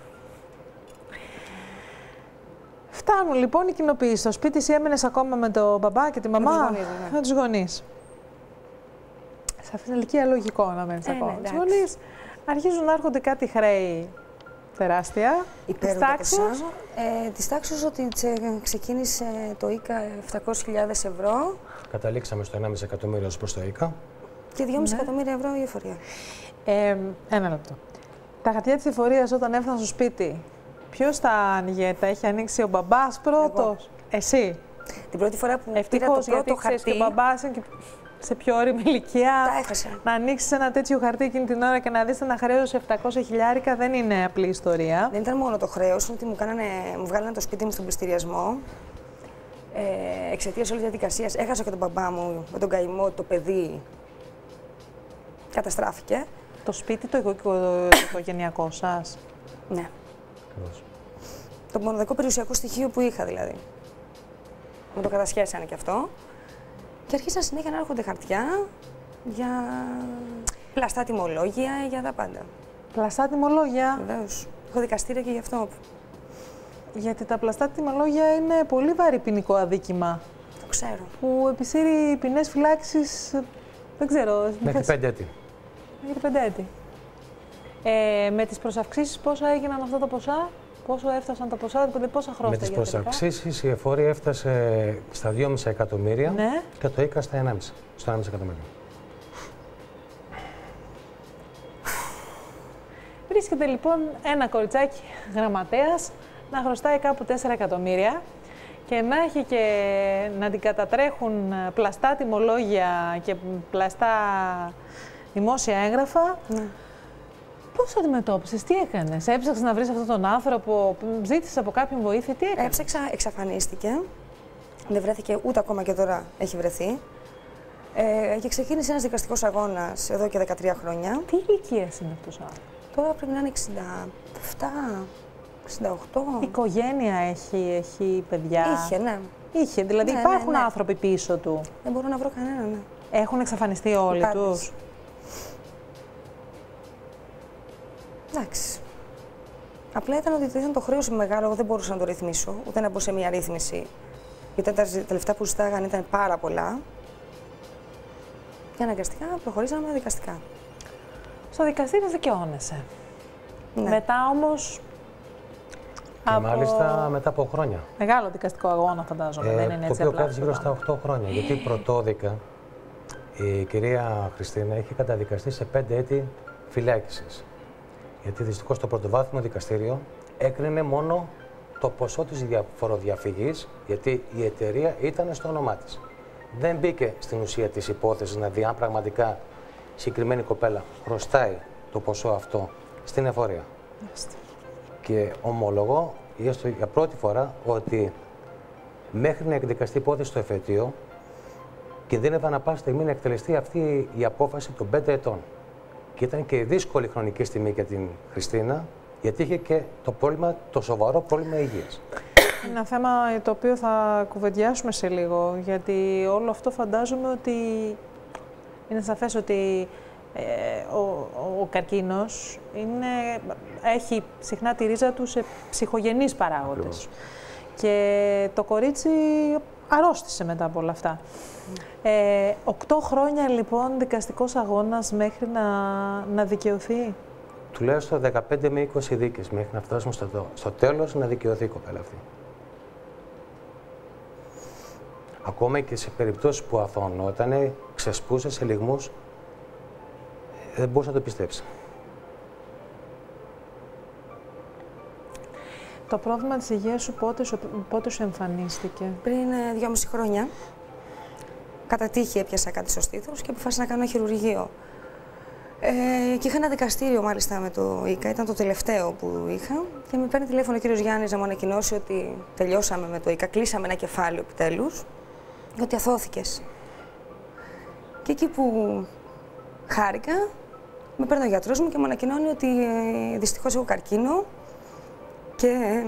Φτάνουν λοιπόν οι κοινοποιήσεις. Στο σπίτι εσύ έμενες ακόμα με τον μπαμπά και τη μαμά? Με τους γονείς, ναι. Με τους γονείς. Σε αυτήν την ηλικία λογικό να μένεις ε, ακόμα ναι, με τους γονείς. Αρχίζουν να έρχονται κάτι χρέη τεράστια. Της τάξης. Ε, της τάξης ότι τσε, ξεκίνησε το ΙΚΑ επτακόσιες χιλιάδες ευρώ. Καταλήξαμε στο ενάμιση εκατομμύριο προς το ΙΚΑ. Και δυόμισι Ναι. εκατομμύρια ευρώ η εφορία. Ε, ένα λεπτό. Τα χαρτιά της εφορίας όταν έφταναν στο σπίτι, ποιος τα άνοιγε, τα είχε ανοίξει ο μπαμπάς πρώτος? Εσύ. Την πρώτη φορά που πήρα το Ευτυχώς, γιατί πρώτο ξέρεις, χαρτί. και ο μπαμπάς είναι και σε πιο όριμη ηλικία. Τα έχασα. Να ανοίξεις ένα τέτοιο χαρτί εκείνη την ώρα και να δεις ένα χρέος επτακόσια χιλιάρικα δεν είναι απλή ιστορία. Δεν ήταν μόνο το χρέος, ότι μου, κάνανε, μου βγάλανε το σπίτι μου στον πληστηριασμό. Ε, εξαιτίας όλης της διαδικασίας έχασα και τον μπαμπά μου με τον καημό, το παιδί καταστράφηκε. Το σπίτι το, οικο, το οικογενειακό σας. Ναι. Το μοναδικό περιουσιακό στοιχείο που είχα δηλαδή. Μου το κατασχέσανε κι αυτό. Και αρχίσαν συνέχεια να έρχονται χαρτιά για πλαστά τιμολόγια, για τα πάντα. Πλαστά τιμολόγια. Βεβαίως. Έχω δικαστήρια και γι' αυτό. Γιατί τα πλαστά τιμολόγια είναι πολύ βαρύ ποινικό αδίκημα. Το ξέρω. Που επισύρει ποινές φυλάξης, δεν ξέρω. Μέχρι πέντε έτη. Μέχρι πέντε έτη. Ε, με τις προσαυξήσεις πόσα έγιναν αυτά τα ποσά, πόσο έφτασαν τα ποσά, δηλαδή πόσα χρόνια. Με τις προσαυξήσεις η εφορία έφτασε στα δυόμισι εκατομμύρια ναι. και το ΙΚΑ στα ενάμιση, στο ενάμιση εκατομμύριο. Βρίσκεται λοιπόν ένα κοριτσάκι γραμματέας να χρωστάει κάπου τέσσερα εκατομμύρια και να έχει και να την κατατρέχουν πλαστά τιμολόγια και πλαστά δημόσια έγγραφα. Ναι. Πώς το αντιμετώπισες, τι έκανες, έψαξες να βρεις αυτόν τον άνθρωπο, ζήτησες από κάποιον βοήθεια, τι έκανες? Έψαξα, εξαφανίστηκε. Δεν βρέθηκε ούτε ακόμα και τώρα έχει βρεθεί. Ε, και ξεκίνησε ένας δικαστικός αγώνας εδώ και δεκατρία χρόνια. Τι ηλικία είναι αυτός ο άνθρωπος? Τώρα πρέπει να είναι εξήντα επτά, εξήντα οκτώ. Η οικογένεια έχει, έχει παιδιά. Είχε, ναι. Είχε, δηλαδή ναι, υπάρχουν ναι, ναι. άνθρωποι πίσω του. Δεν μπορώ να βρω κανέναν, ναι. Έχουν εξαφανιστεί όλοι Κάποιους. τους. Εντάξει. Απλά ήταν ότι ήταν το χρέος μεγάλο, εγώ δεν μπορούσα να το ρυθμίσω, ούτε να μπω σε μια ρύθμιση. Γιατί τα λεφτά που ζητάγανε ήταν πάρα πολλά. Και αναγκαστικά προχωρήσαμε δικαστικά. Στο δικαστήριο δικαιώνεσαι. Ναι. Μετά όμως. Και από... μάλιστα μετά από χρόνια. Μεγάλο δικαστικό αγώνα, φαντάζομαι. Ε, δεν είναι το έτσι οποίο απλά. κράτησε γύρω στα οκτώ χρόνια. Γιατί πρωτόδικα η κυρία Χριστίνα έχει καταδικαστεί σε πέντε έτη φυλάκισης. Γιατί δυστυχώς το πρωτοβάθμιο δικαστήριο έκρινε μόνο το ποσό της φοροδιαφυγής, γιατί η εταιρεία ήταν στο όνομά της. Δεν μπήκε στην ουσία της υπόθεσης να δει αν πραγματικά η συγκεκριμένη κοπέλα χρωστάει το ποσό αυτό στην εφορία. Μάλιστα. Και ομολογώ για πρώτη φορά ότι μέχρι να εκδικαστεί η υπόθεση στο εφετείο κινδύνευα να πάσα στιγμή να εκτελεστεί αυτή η απόφαση των πέντε ετών. Και ήταν και δύσκολη χρονική στιγμή για την Χριστίνα, γιατί είχε και το, πρόβλημα, το σοβαρό πρόβλημα υγείας. Είναι ένα θέμα το οποίο θα κουβεντιάσουμε σε λίγο, γιατί όλο αυτό φαντάζομαι ότι είναι σαφές ότι ε, ο, ο, ο καρκίνος είναι, έχει συχνά τη ρίζα του σε ψυχογενείς παράγοντες. Και το κορίτσι αρρώστησε μετά από όλα αυτά. Ε, οκτώ χρόνια λοιπόν δικαστικός αγώνας μέχρι να, να δικαιωθεί. Τουλάχιστον δεκαπέντε με είκοσι δίκες μέχρι να φτάσουμε στο, στο τέλος να δικαιωθεί η κοπέλα αυτή. Ακόμα και σε περιπτώσεις που αθωνόταν, ξεσπούσε σε λυγμούς, δεν μπορούσα να το πιστέψει. Το πρόβλημα της υγείας σου πότε σου, πότε σου εμφανίστηκε? Πριν ε, δυόμιση χρόνια. Κατά τύχη έπιασα κάτι στο στήθος και αποφάσισα να κάνω χειρουργείο. Ε, και είχα ένα δικαστήριο μάλιστα με το ΙΚΑ, ήταν το τελευταίο που είχα. Και με παίρνει τηλέφωνο ο κύριος Γιάννης να μου ανακοινώσει ότι τελειώσαμε με το ΙΚΑ, κλείσαμε ένα κεφάλαιο επιτέλους, ότι αθώθηκες. Και εκεί που χάρηκα, με παίρνει ο γιατρός μου και μου ανακοινώνει ότι ε, δυστυχώς έχω καρκίνο και.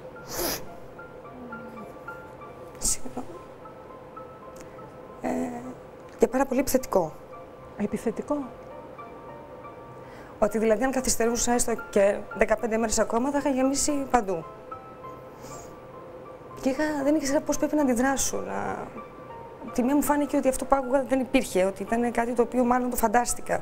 Ε, και πάρα πολύ επιθετικό. Επιθετικό. Ότι δηλαδή αν καθυστερούσα έστω και δεκαπέντε μέρες ακόμα θα είχα γεμίσει παντού. Και είχα, δεν ήξερα πώς πρέπει να αντιδράσω. Να... Τη μία μου φάνηκε ότι αυτό που άκουγα δεν υπήρχε, ότι ήταν κάτι το οποίο μάλλον το φαντάστηκα.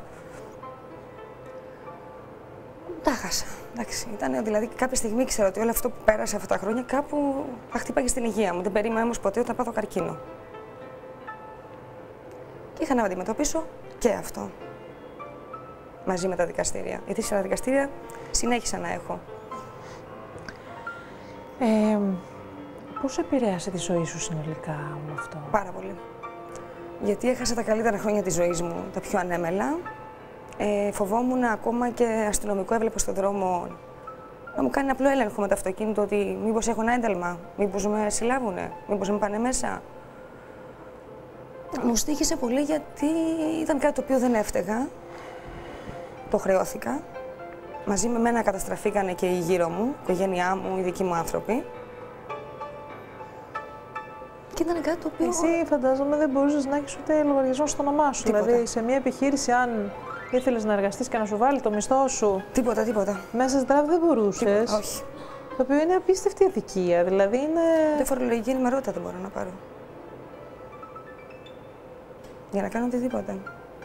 Τα χάσα. Εντάξει, ήταν δηλαδή κάποια στιγμή ήξερα ότι όλο αυτό που πέρασε αυτά τα χρόνια κάπου θα χτύπαγε στην υγεία μου. Δεν περίμενα όμως ποτέ ότι θα πάθω καρκίνο. Και είχα να αντιμετωπίσω Και αυτό. Μαζί με τα δικαστήρια. Γιατί σε τα δικαστήρια συνέχισα να έχω. Ε, πώς επηρέασε τη ζωή σου συνολικά με αυτό? Πάρα πολύ. Γιατί έχασα τα καλύτερα χρόνια της ζωής μου, τα πιο ανέμελα. Ε, φοβόμουν ακόμα και αστυνομικό έβλεπα στον δρόμο να μου κάνει απλό έλεγχο με το αυτοκίνητο ότι μήπως έχω ένα ένταλμα, μήπως με συλλάβουνε, μήπως με πάνε μέσα. Μου στοίχησε πολύ γιατί ήταν κάτι το οποίο δεν έφταιγα. Το χρεώθηκα. Μαζί με μένα καταστραφήκανε και οι γύρω μου, η οικογένειά μου, οι δικοί μου άνθρωποι. Και ήταν κάτι το οποίο... Εσύ φαντάζομαι δεν μπορούσες να έχεις ούτε λογαριασμό στο όνομά σου. Τίποτα. Δηλαδή σε μια επιχείρηση αν ήθελες να εργαστείς και να σου βάλει το μισθό σου... Τίποτα, τίποτα. Μέσα στην τράπεζα δεν μπορούσες. Τίποτα, όχι. Το οποίο είναι απίστευτη αδικία, δηλαδή είναι... Ούτε φορολογική ενημερότητα δεν μπορώ να πάρω. Για να κάνω οτιδήποτε.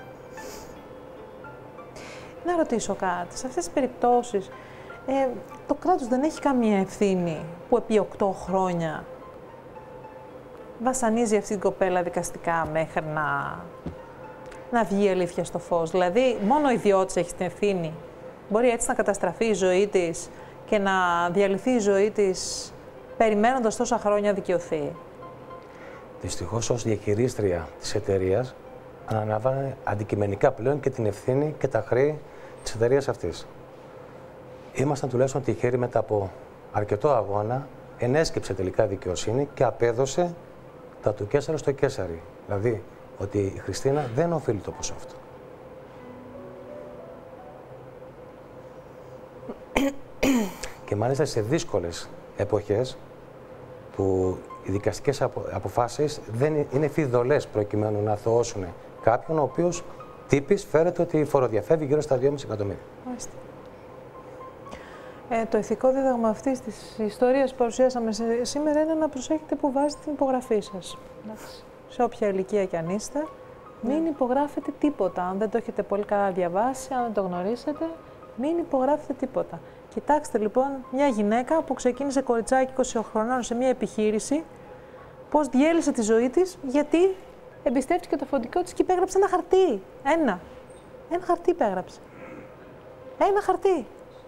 Να ρωτήσω κάτι. Σε αυτές τις περιπτώσεις, ε, το κράτος δεν έχει καμία ευθύνη που επί οκτώ χρόνια βασανίζει αυτή την κοπέλα δικαστικά μέχρι να, να βγει η αλήθεια στο φως. Δηλαδή, μόνο ο ιδιώτης έχει την ευθύνη. Μπορεί έτσι να καταστραφεί η ζωή της και να διαλυθεί η ζωή της περιμένοντας τόσα χρόνια δικαιωθεί. Δυστυχώς, ως διαχειρίστρια της εταιρείας, αναλαμβάνε αντικειμενικά πλέον και την ευθύνη και τα χρέη της εταιρείας αυτής. Ήμασταν τουλάχιστον τυχεροί μετά από αρκετό αγώνα, ενέσκυψε τελικά δικαιοσύνη και απέδωσε τα του Καίσαρου στο Καίσαρι. Δηλαδή, ότι η Χριστίνα δεν οφείλει το ποσό αυτό. Και μάλιστα σε δύσκολες εποχές που οι δικαστικές απο, αποφάσεις δεν είναι φιδωλές προκειμένου να αθωώσουν κάποιον ο οποίος τύπης φέρεται ότι φοροδιαφεύγει γύρω στα δυόμισι εκατομμύρια. Ε, το ηθικό δίδαγμα αυτής της ιστορίας που παρουσιάσαμε σήμερα είναι να προσέχετε που βάζετε την υπογραφή σας. Εντάξει. Σε όποια ηλικία κι αν είστε, μην υπογράφετε τίποτα. Αν δεν το έχετε πολύ καλά διαβάσει, αν δεν το γνωρίσετε, μην υπογράφετε τίποτα. Κοιτάξτε λοιπόν μια γυναίκα που ξεκίνησε κοριτσάκι είκοσι χρονών σε μια επιχείρηση, πώς διέλυσε τη ζωή της, γιατί εμπιστεύτηκε το φωτικό της και υπέγραψε ένα χαρτί. Ένα. Ένα χαρτί υπέγραψε. Ένα χαρτί.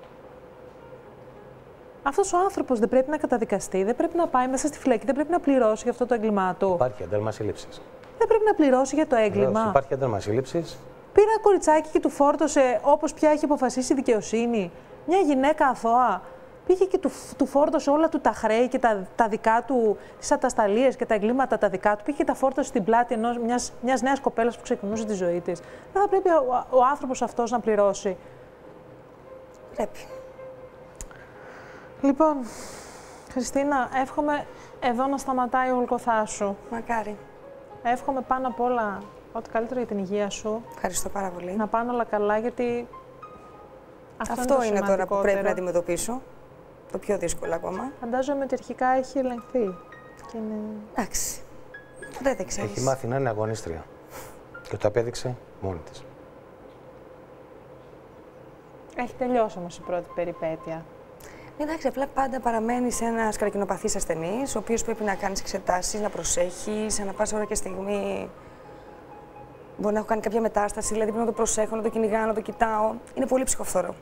Αυτός ο άνθρωπος δεν πρέπει να καταδικαστεί, δεν πρέπει να πάει μέσα στη φυλακή, δεν πρέπει να πληρώσει για αυτό το έγκλημά του. Υπάρχει ένταλμα σύλληψης. Δεν πρέπει να πληρώσει για το έγκλημα. Βεβαίως, υπάρχει ένταλμα σύλληψης. Πήρε ένα κοριτσάκι και του φόρτωσε όπως πια έχει αποφασίσει η δικαιοσύνη. Μια γυναίκα αθώα πήγε και του, του φόρτωσε όλα του τα χρέη και τα, τα δικά του, τις ατασταλίες και τα εγκλήματα τα δικά του. Πήγε και τα φόρτωσε στην πλάτη ενός, μιας, μιας νέας κοπέλας που ξεκινούσε τη ζωή της. Δεν θα πρέπει ο, ο άνθρωπος αυτός να πληρώσει. Πρέπει. Λοιπόν, Χριστίνα, εύχομαι εδώ να σταματάει ο Γολγοθάς σου. Μακάρι. Εύχομαι πάνω απ' όλα ό,τι καλύτερο για την υγεία σου. Ευχαριστώ πάρα πολύ. Να πάνε όλα καλά, γιατί αυτό, αυτό είναι, είναι είναι τώρα που πρέπει να αντιμετωπίσω. Το πιο δύσκολο ακόμα. Φαντάζομαι ότι αρχικά έχει ελεγχθεί. Και είναι... Εντάξει. Δεν θα ξέρεις. Έχει μάθει να είναι αγωνίστρια. Και το απέδειξε μόνη της. Έχει τελειώσει όμως η πρώτη περιπέτεια. Εντάξει, απλά πάντα παραμένεις ένας καρκινοπαθής ασθενής, ο οποίος πρέπει να κάνεις εξετάσεις, να προσέχεις, ανά πάσα ώρα και στιγμή. Μπορεί να έχω κάνει κάποια μετάσταση, δηλαδή πρέπει να το προσέχω, να το κυνηγάω, να το κοιτάω. Είναι πολύ ψυχοφθόρο.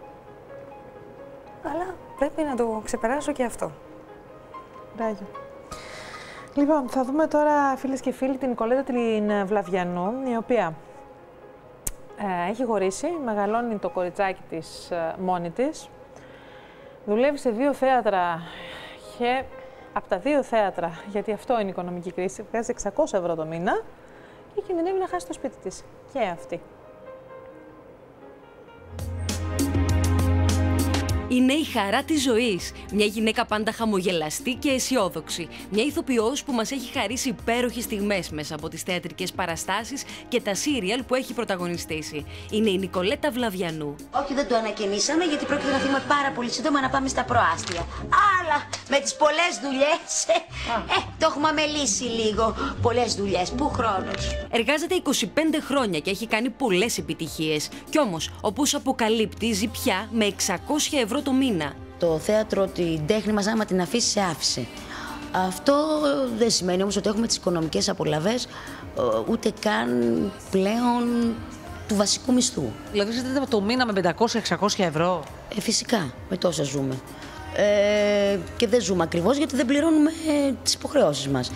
Αλλά πρέπει να το ξεπεράσω και αυτό. Ράγιο. Λοιπόν, θα δούμε τώρα, φίλες και φίλοι, την Νικολέτα την Βλαβιανού, η οποία ε, έχει χωρίσει, μεγαλώνει το κοριτσάκι της ε, μόνη της. Δουλεύει σε δύο θέατρα και από τα δύο θέατρα, γιατί αυτό είναι η οικονομική κρίση, βγάζει εξακόσια ευρώ το μήνα και κινδυνεύει να χάσει το σπίτι της. Και αυτή. Είναι η χαρά της ζωής. Μια γυναίκα πάντα χαμογελαστή και αισιόδοξη. Μια ηθοποιός που μας έχει χαρίσει υπέροχες στιγμές μέσα από τις θεατρικές παραστάσεις και τα σύριαλ που έχει πρωταγωνιστήσει. Είναι η Νικολέτα Βλαβιανού. Όχι, δεν το ανακοινήσαμε γιατί πρόκειται να φύγουμε πάρα πολύ σύντομα να πάμε στα προάστια. Αλλά με τις πολλές δουλειές, ε, το έχουμε αμελήσει λίγο. Πολλές δουλειές, πού χρόνος. Εργάζεται είκοσι πέντε χρόνια και έχει κάνει πολλές επιτυχίες. Κι όμως, όπως αποκαλύπτει, ζει πια με εξακόσια ευρώ το μήνα. Το θέατρο, την τέχνη μας, άμα την αφήσει, σε άφησε. Αυτό δεν σημαίνει όμως ότι έχουμε τις οικονομικές απολαβές ούτε καν πλέον του βασικού μισθού. Δηλαδή ζείτε το μήνα με πεντακόσια με εξακόσια ευρώ. Ε, φυσικά, με τόσα ζούμε. Ε, και δεν ζούμε ακριβώς γιατί δεν πληρώνουμε ε, τις υποχρεώσεις μας.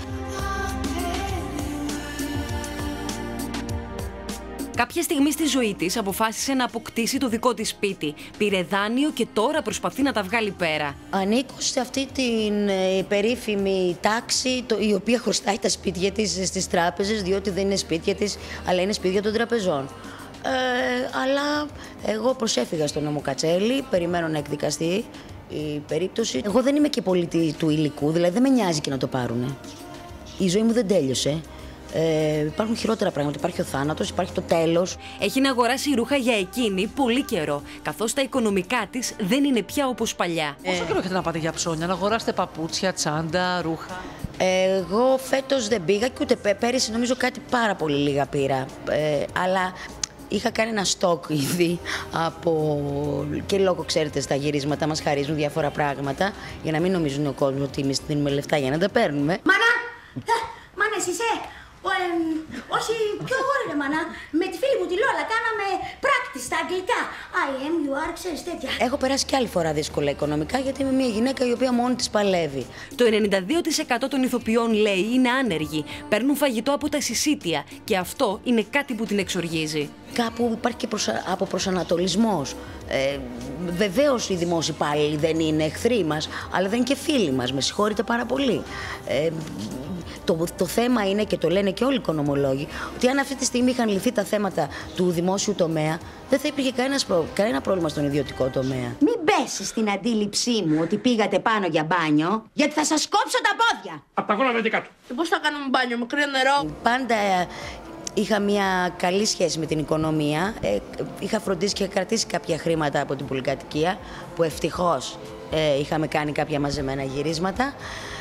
Κάποια στιγμή στη ζωή της αποφάσισε να αποκτήσει το δικό της σπίτι. Πήρε δάνειο και τώρα προσπαθεί να τα βγάλει πέρα. Ανήκω σε αυτή την ε, περίφημη τάξη το, η οποία χρωστάει τα σπίτια της στις τράπεζες, διότι δεν είναι σπίτια της, αλλά είναι σπίτια των τραπεζών. Ε, αλλά εγώ προσέφυγα στον νόμο Κατσέλη, περιμένω να εκδικαστεί η περίπτωση. Εγώ δεν είμαι και πολίτη του υλικού, δηλαδή δεν με νοιάζει και να το πάρουνε. Η ζωή μου δεν τέλειωσε. Ε, υπάρχουν χειρότερα πράγματα. Υπάρχει ο θάνατος, υπάρχει το τέλος. Έχει να αγοράσει ρούχα για εκείνη πολύ καιρό, καθώς τα οικονομικά της δεν είναι πια όπως παλιά. Πόσο καιρό έχετε να πάτε για ψώνια, να αγοράσετε παπούτσια, τσάντα, ρούχα? Εγώ φέτος δεν πήγα και ούτε πέρυσι, νομίζω κάτι πάρα πολύ λίγα πήρα. Ε, αλλά είχα κάνει ένα στόκ ήδη από... και λόγω, ξέρετε, στα γυρίσματα μας χαρίζουν διάφορα πράγματα για να μην νομίζουν ο κόσμος ότι εμείς δίνουμε λεφτά για να τα παίρνουμε. Μάνα! Μάνα, εσύ είσαι! Ο, ε, όχι, πιο γόρι ρε μάνα. Με τη φίλη μου τη Λόλα κάναμε practice στα αγγλικά. I am, you are, ξέρεις τέτοια. Έχω περάσει κι άλλη φορά δύσκολα οικονομικά γιατί είμαι μια γυναίκα η οποία μόνη της παλεύει. Το ενενήντα δύο τοις εκατό των ηθοποιών, λέει, είναι άνεργοι. Παίρνουν φαγητό από τα συσίτια και αυτό είναι κάτι που την εξοργίζει. Κάπου υπάρχει και προσα... αποπροσανατολισμός. Ε, βεβαίως οι δημόσιοι υπάλληλοι δεν είναι εχθροί μας, αλλά δεν είναι και φίλοι μας. Με συγχωρείτε πάρα πολύ. Ε, Το, το θέμα είναι, και το λένε και όλοι οι οικονομολόγοι, ότι αν αυτή τη στιγμή είχαν λυθεί τα θέματα του δημόσιου τομέα, δεν θα υπήρχε κανένας, κανένα πρόβλημα στον ιδιωτικό τομέα. Μην πέσει στην αντίληψή μου ότι πήγατε πάνω για μπάνιο, γιατί θα σας κόψω τα πόδια. Απ' τα γόνατα και κάτω. Και πώς θα κάνουμε μπάνιο, με κρύο νερό? Πάντα είχα μια καλή σχέση με την οικονομία. Ε, είχα φροντίσει και κρατήσει κάποια χρήματα από την πολυκατοικία, που ευτυχώς ε, είχαμε κάνει κάποια μαζεμένα γυρίσματα.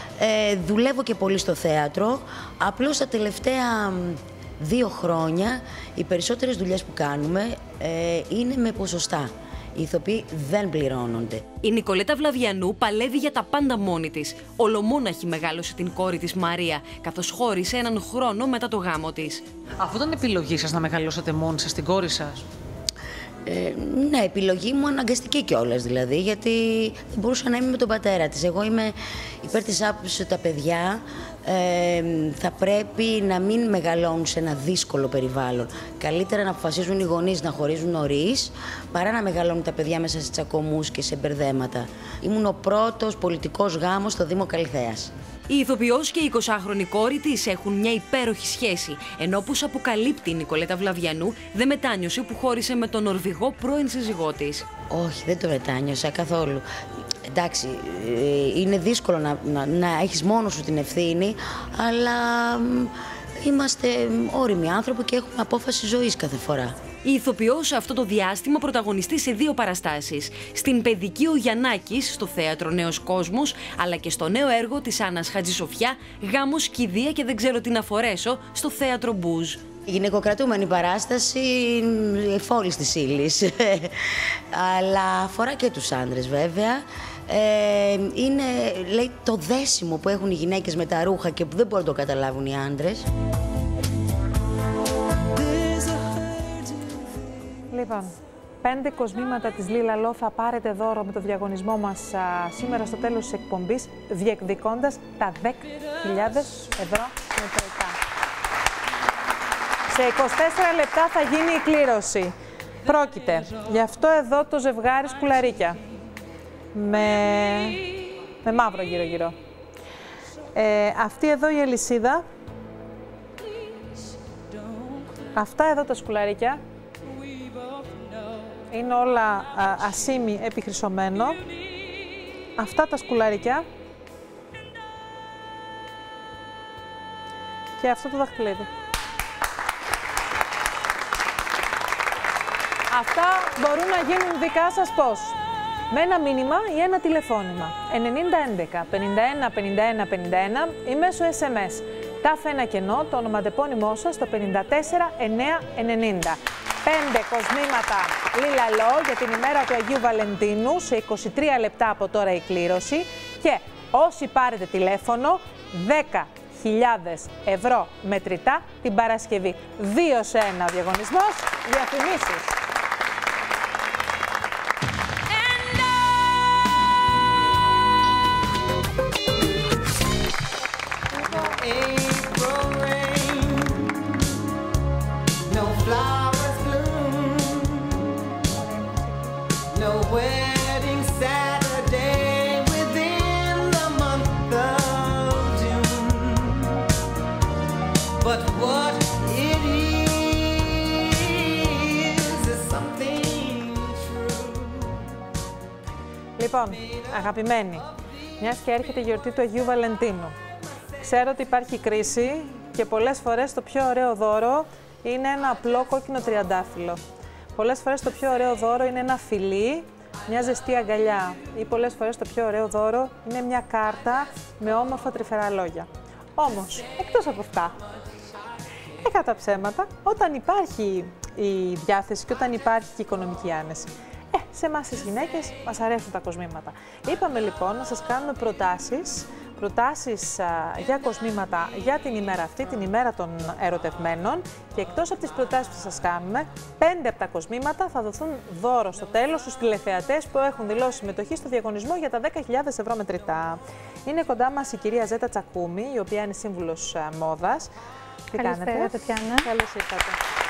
Ε, δουλεύω και πολύ στο θέατρο, απλώς τα τελευταία δύο χρόνια οι περισσότερες δουλειές που κάνουμε ε, είναι με ποσοστά. Οι ηθοποιοί δεν πληρώνονται. Η Νικολέτα Βλαβιανού παλεύει για τα πάντα μόνη της. Ολομόναχη μεγάλωσε την κόρη της Μαρία, καθώς χώρισε έναν χρόνο μετά το γάμο της. Αυτό ήταν επιλογή σας να μεγαλώσετε μόνοι σας την κόρη σας? Ε, ναι, επιλογή μου αναγκαστική κιόλας δηλαδή, γιατί δεν μπορούσα να είμαι με τον πατέρα της. Εγώ είμαι υπέρ της άποψης ότι τα παιδιά ε, θα πρέπει να μην μεγαλώνουν σε ένα δύσκολο περιβάλλον. Καλύτερα να αποφασίζουν οι γονείς να χωρίζουν νωρίς, παρά να μεγαλώνουν τα παιδιά μέσα σε τσακωμούς και σε μπερδέματα. Ήμουν ο πρώτος πολιτικός γάμος στο Δήμο Καλυθέας. Η ηθοποιός και η εικοσάχρονη κόρη της έχουν μια υπέροχη σχέση, ενώ όπως αποκαλύπτει η Νικολέτα Βλαβιανού, δεν μετάνιωσε που χώρισε με τον Νορβηγό πρώην σύζυγό της. Όχι, δεν το μετάνιωσα καθόλου. Εντάξει, είναι δύσκολο να, να, να έχεις μόνος σου την ευθύνη, αλλά είμαστε όριμοι άνθρωποι και έχουμε απόφαση ζωής κάθε φορά. Η ηθοποιός αυτό το διάστημα πρωταγωνιστεί σε δύο παραστάσεις. Στην παιδική ο Γιαννάκης, στο θέατρο Νέος Κόσμος, αλλά και στο νέο έργο της Άννας Χατζησοφιά, Γάμος, κηδεία και δεν ξέρω τι να φορέσω, στο θέατρο Μπούζ. Η γυναικοκρατούμενη παράσταση εφόλης της ύλης, αλλά αφορά και τους άντρες βέβαια. Ε, είναι, λέει, το δέσιμο που έχουν οι γυναίκες με τα ρούχα και που δεν μπορούν να το καταλάβουν οι άντρες. Λοιπόν, πέντε κοσμήματα της Λίλα Λό θα πάρετε δώρο με το διαγωνισμό μας α, σήμερα στο τέλος της εκπομπής, διεκδικώντας τα δέκα χιλιάδες ευρώ συνολικά. Σε είκοσι τέσσερα λεπτά θα γίνει η κλήρωση. Πρόκειται για αυτό εδώ το ζευγάρι σκουλαρίκια. Με, με μαύρο γύρω-γύρω. Ε, αυτή εδώ η αλυσίδα. Αυτά εδώ τα σκουλαρίκια. Είναι όλα α, ασήμι επιχρυσωμένο. Αυτά τα σκουλαρίκια. Και αυτό το δαχτυλίδι. Αυτά μπορούν να γίνουν δικά σας πώς? Με ένα μήνυμα ή ένα τηλεφώνημα. ενενήντα έντεκα πενήντα ένα πενήντα ένα πενήντα ένα ή μέσω ες εμ ες. Τάφε ένα κενό, το ονοματεπώνυμό σας στο πενήντα τέσσερα εννιακόσια ενενήντα. Πέντε κοσμήματα Λίλα Λό για την ημέρα του Αγίου Βαλεντίνου, σε είκοσι τρία λεπτά από τώρα η κλήρωση. Και όσοι πάρετε τηλέφωνο, δέκα χιλιάδες ευρώ μετρητά την Παρασκευή. Δύο σε ένα ο διαγωνισμός, διαφημίσεις. Λοιπόν, αγαπημένοι, μιας και έρχεται η γιορτή του Αγίου Βαλεντίνου, ξέρω ότι υπάρχει κρίση και πολλές φορές το πιο ωραίο δώρο είναι ένα απλό κόκκινο τριαντάφυλλο. Πολλές φορές το πιο ωραίο δώρο είναι ένα φιλί, μια ζεστή αγκαλιά ή πολλές φορές το πιο ωραίο δώρο είναι μια κάρτα με όμορφα τρυφερά λόγια. Όμως, εκτός από αυτά, και κατά ψέματα, όταν υπάρχει η διάθεση και όταν υπάρχει και η οικονομική άνεση. Ε, σε εμάς τις γυναίκες μας αρέσουν τα κοσμήματα. Είπαμε λοιπόν να σας κάνουμε προτάσεις, προτάσεις α, για κοσμήματα για την ημέρα αυτή, την ημέρα των ερωτευμένων, και εκτός από τις προτάσεις που θα σας κάνουμε, πέντε από τα κοσμήματα θα δοθούν δώρο στο τέλος στους τηλεθεατές που έχουν δηλώσει συμμετοχή στο διαγωνισμό για τα δέκα χιλιάδες ευρώ μετρητά. Είναι κοντά μας η κυρία Ζέτα Τσακούμη, η οποία είναι σύμβουλος α, μόδας. Τι Καλησπέρα, κάνετε? Τατιάνα. Καλώς ήρθατε.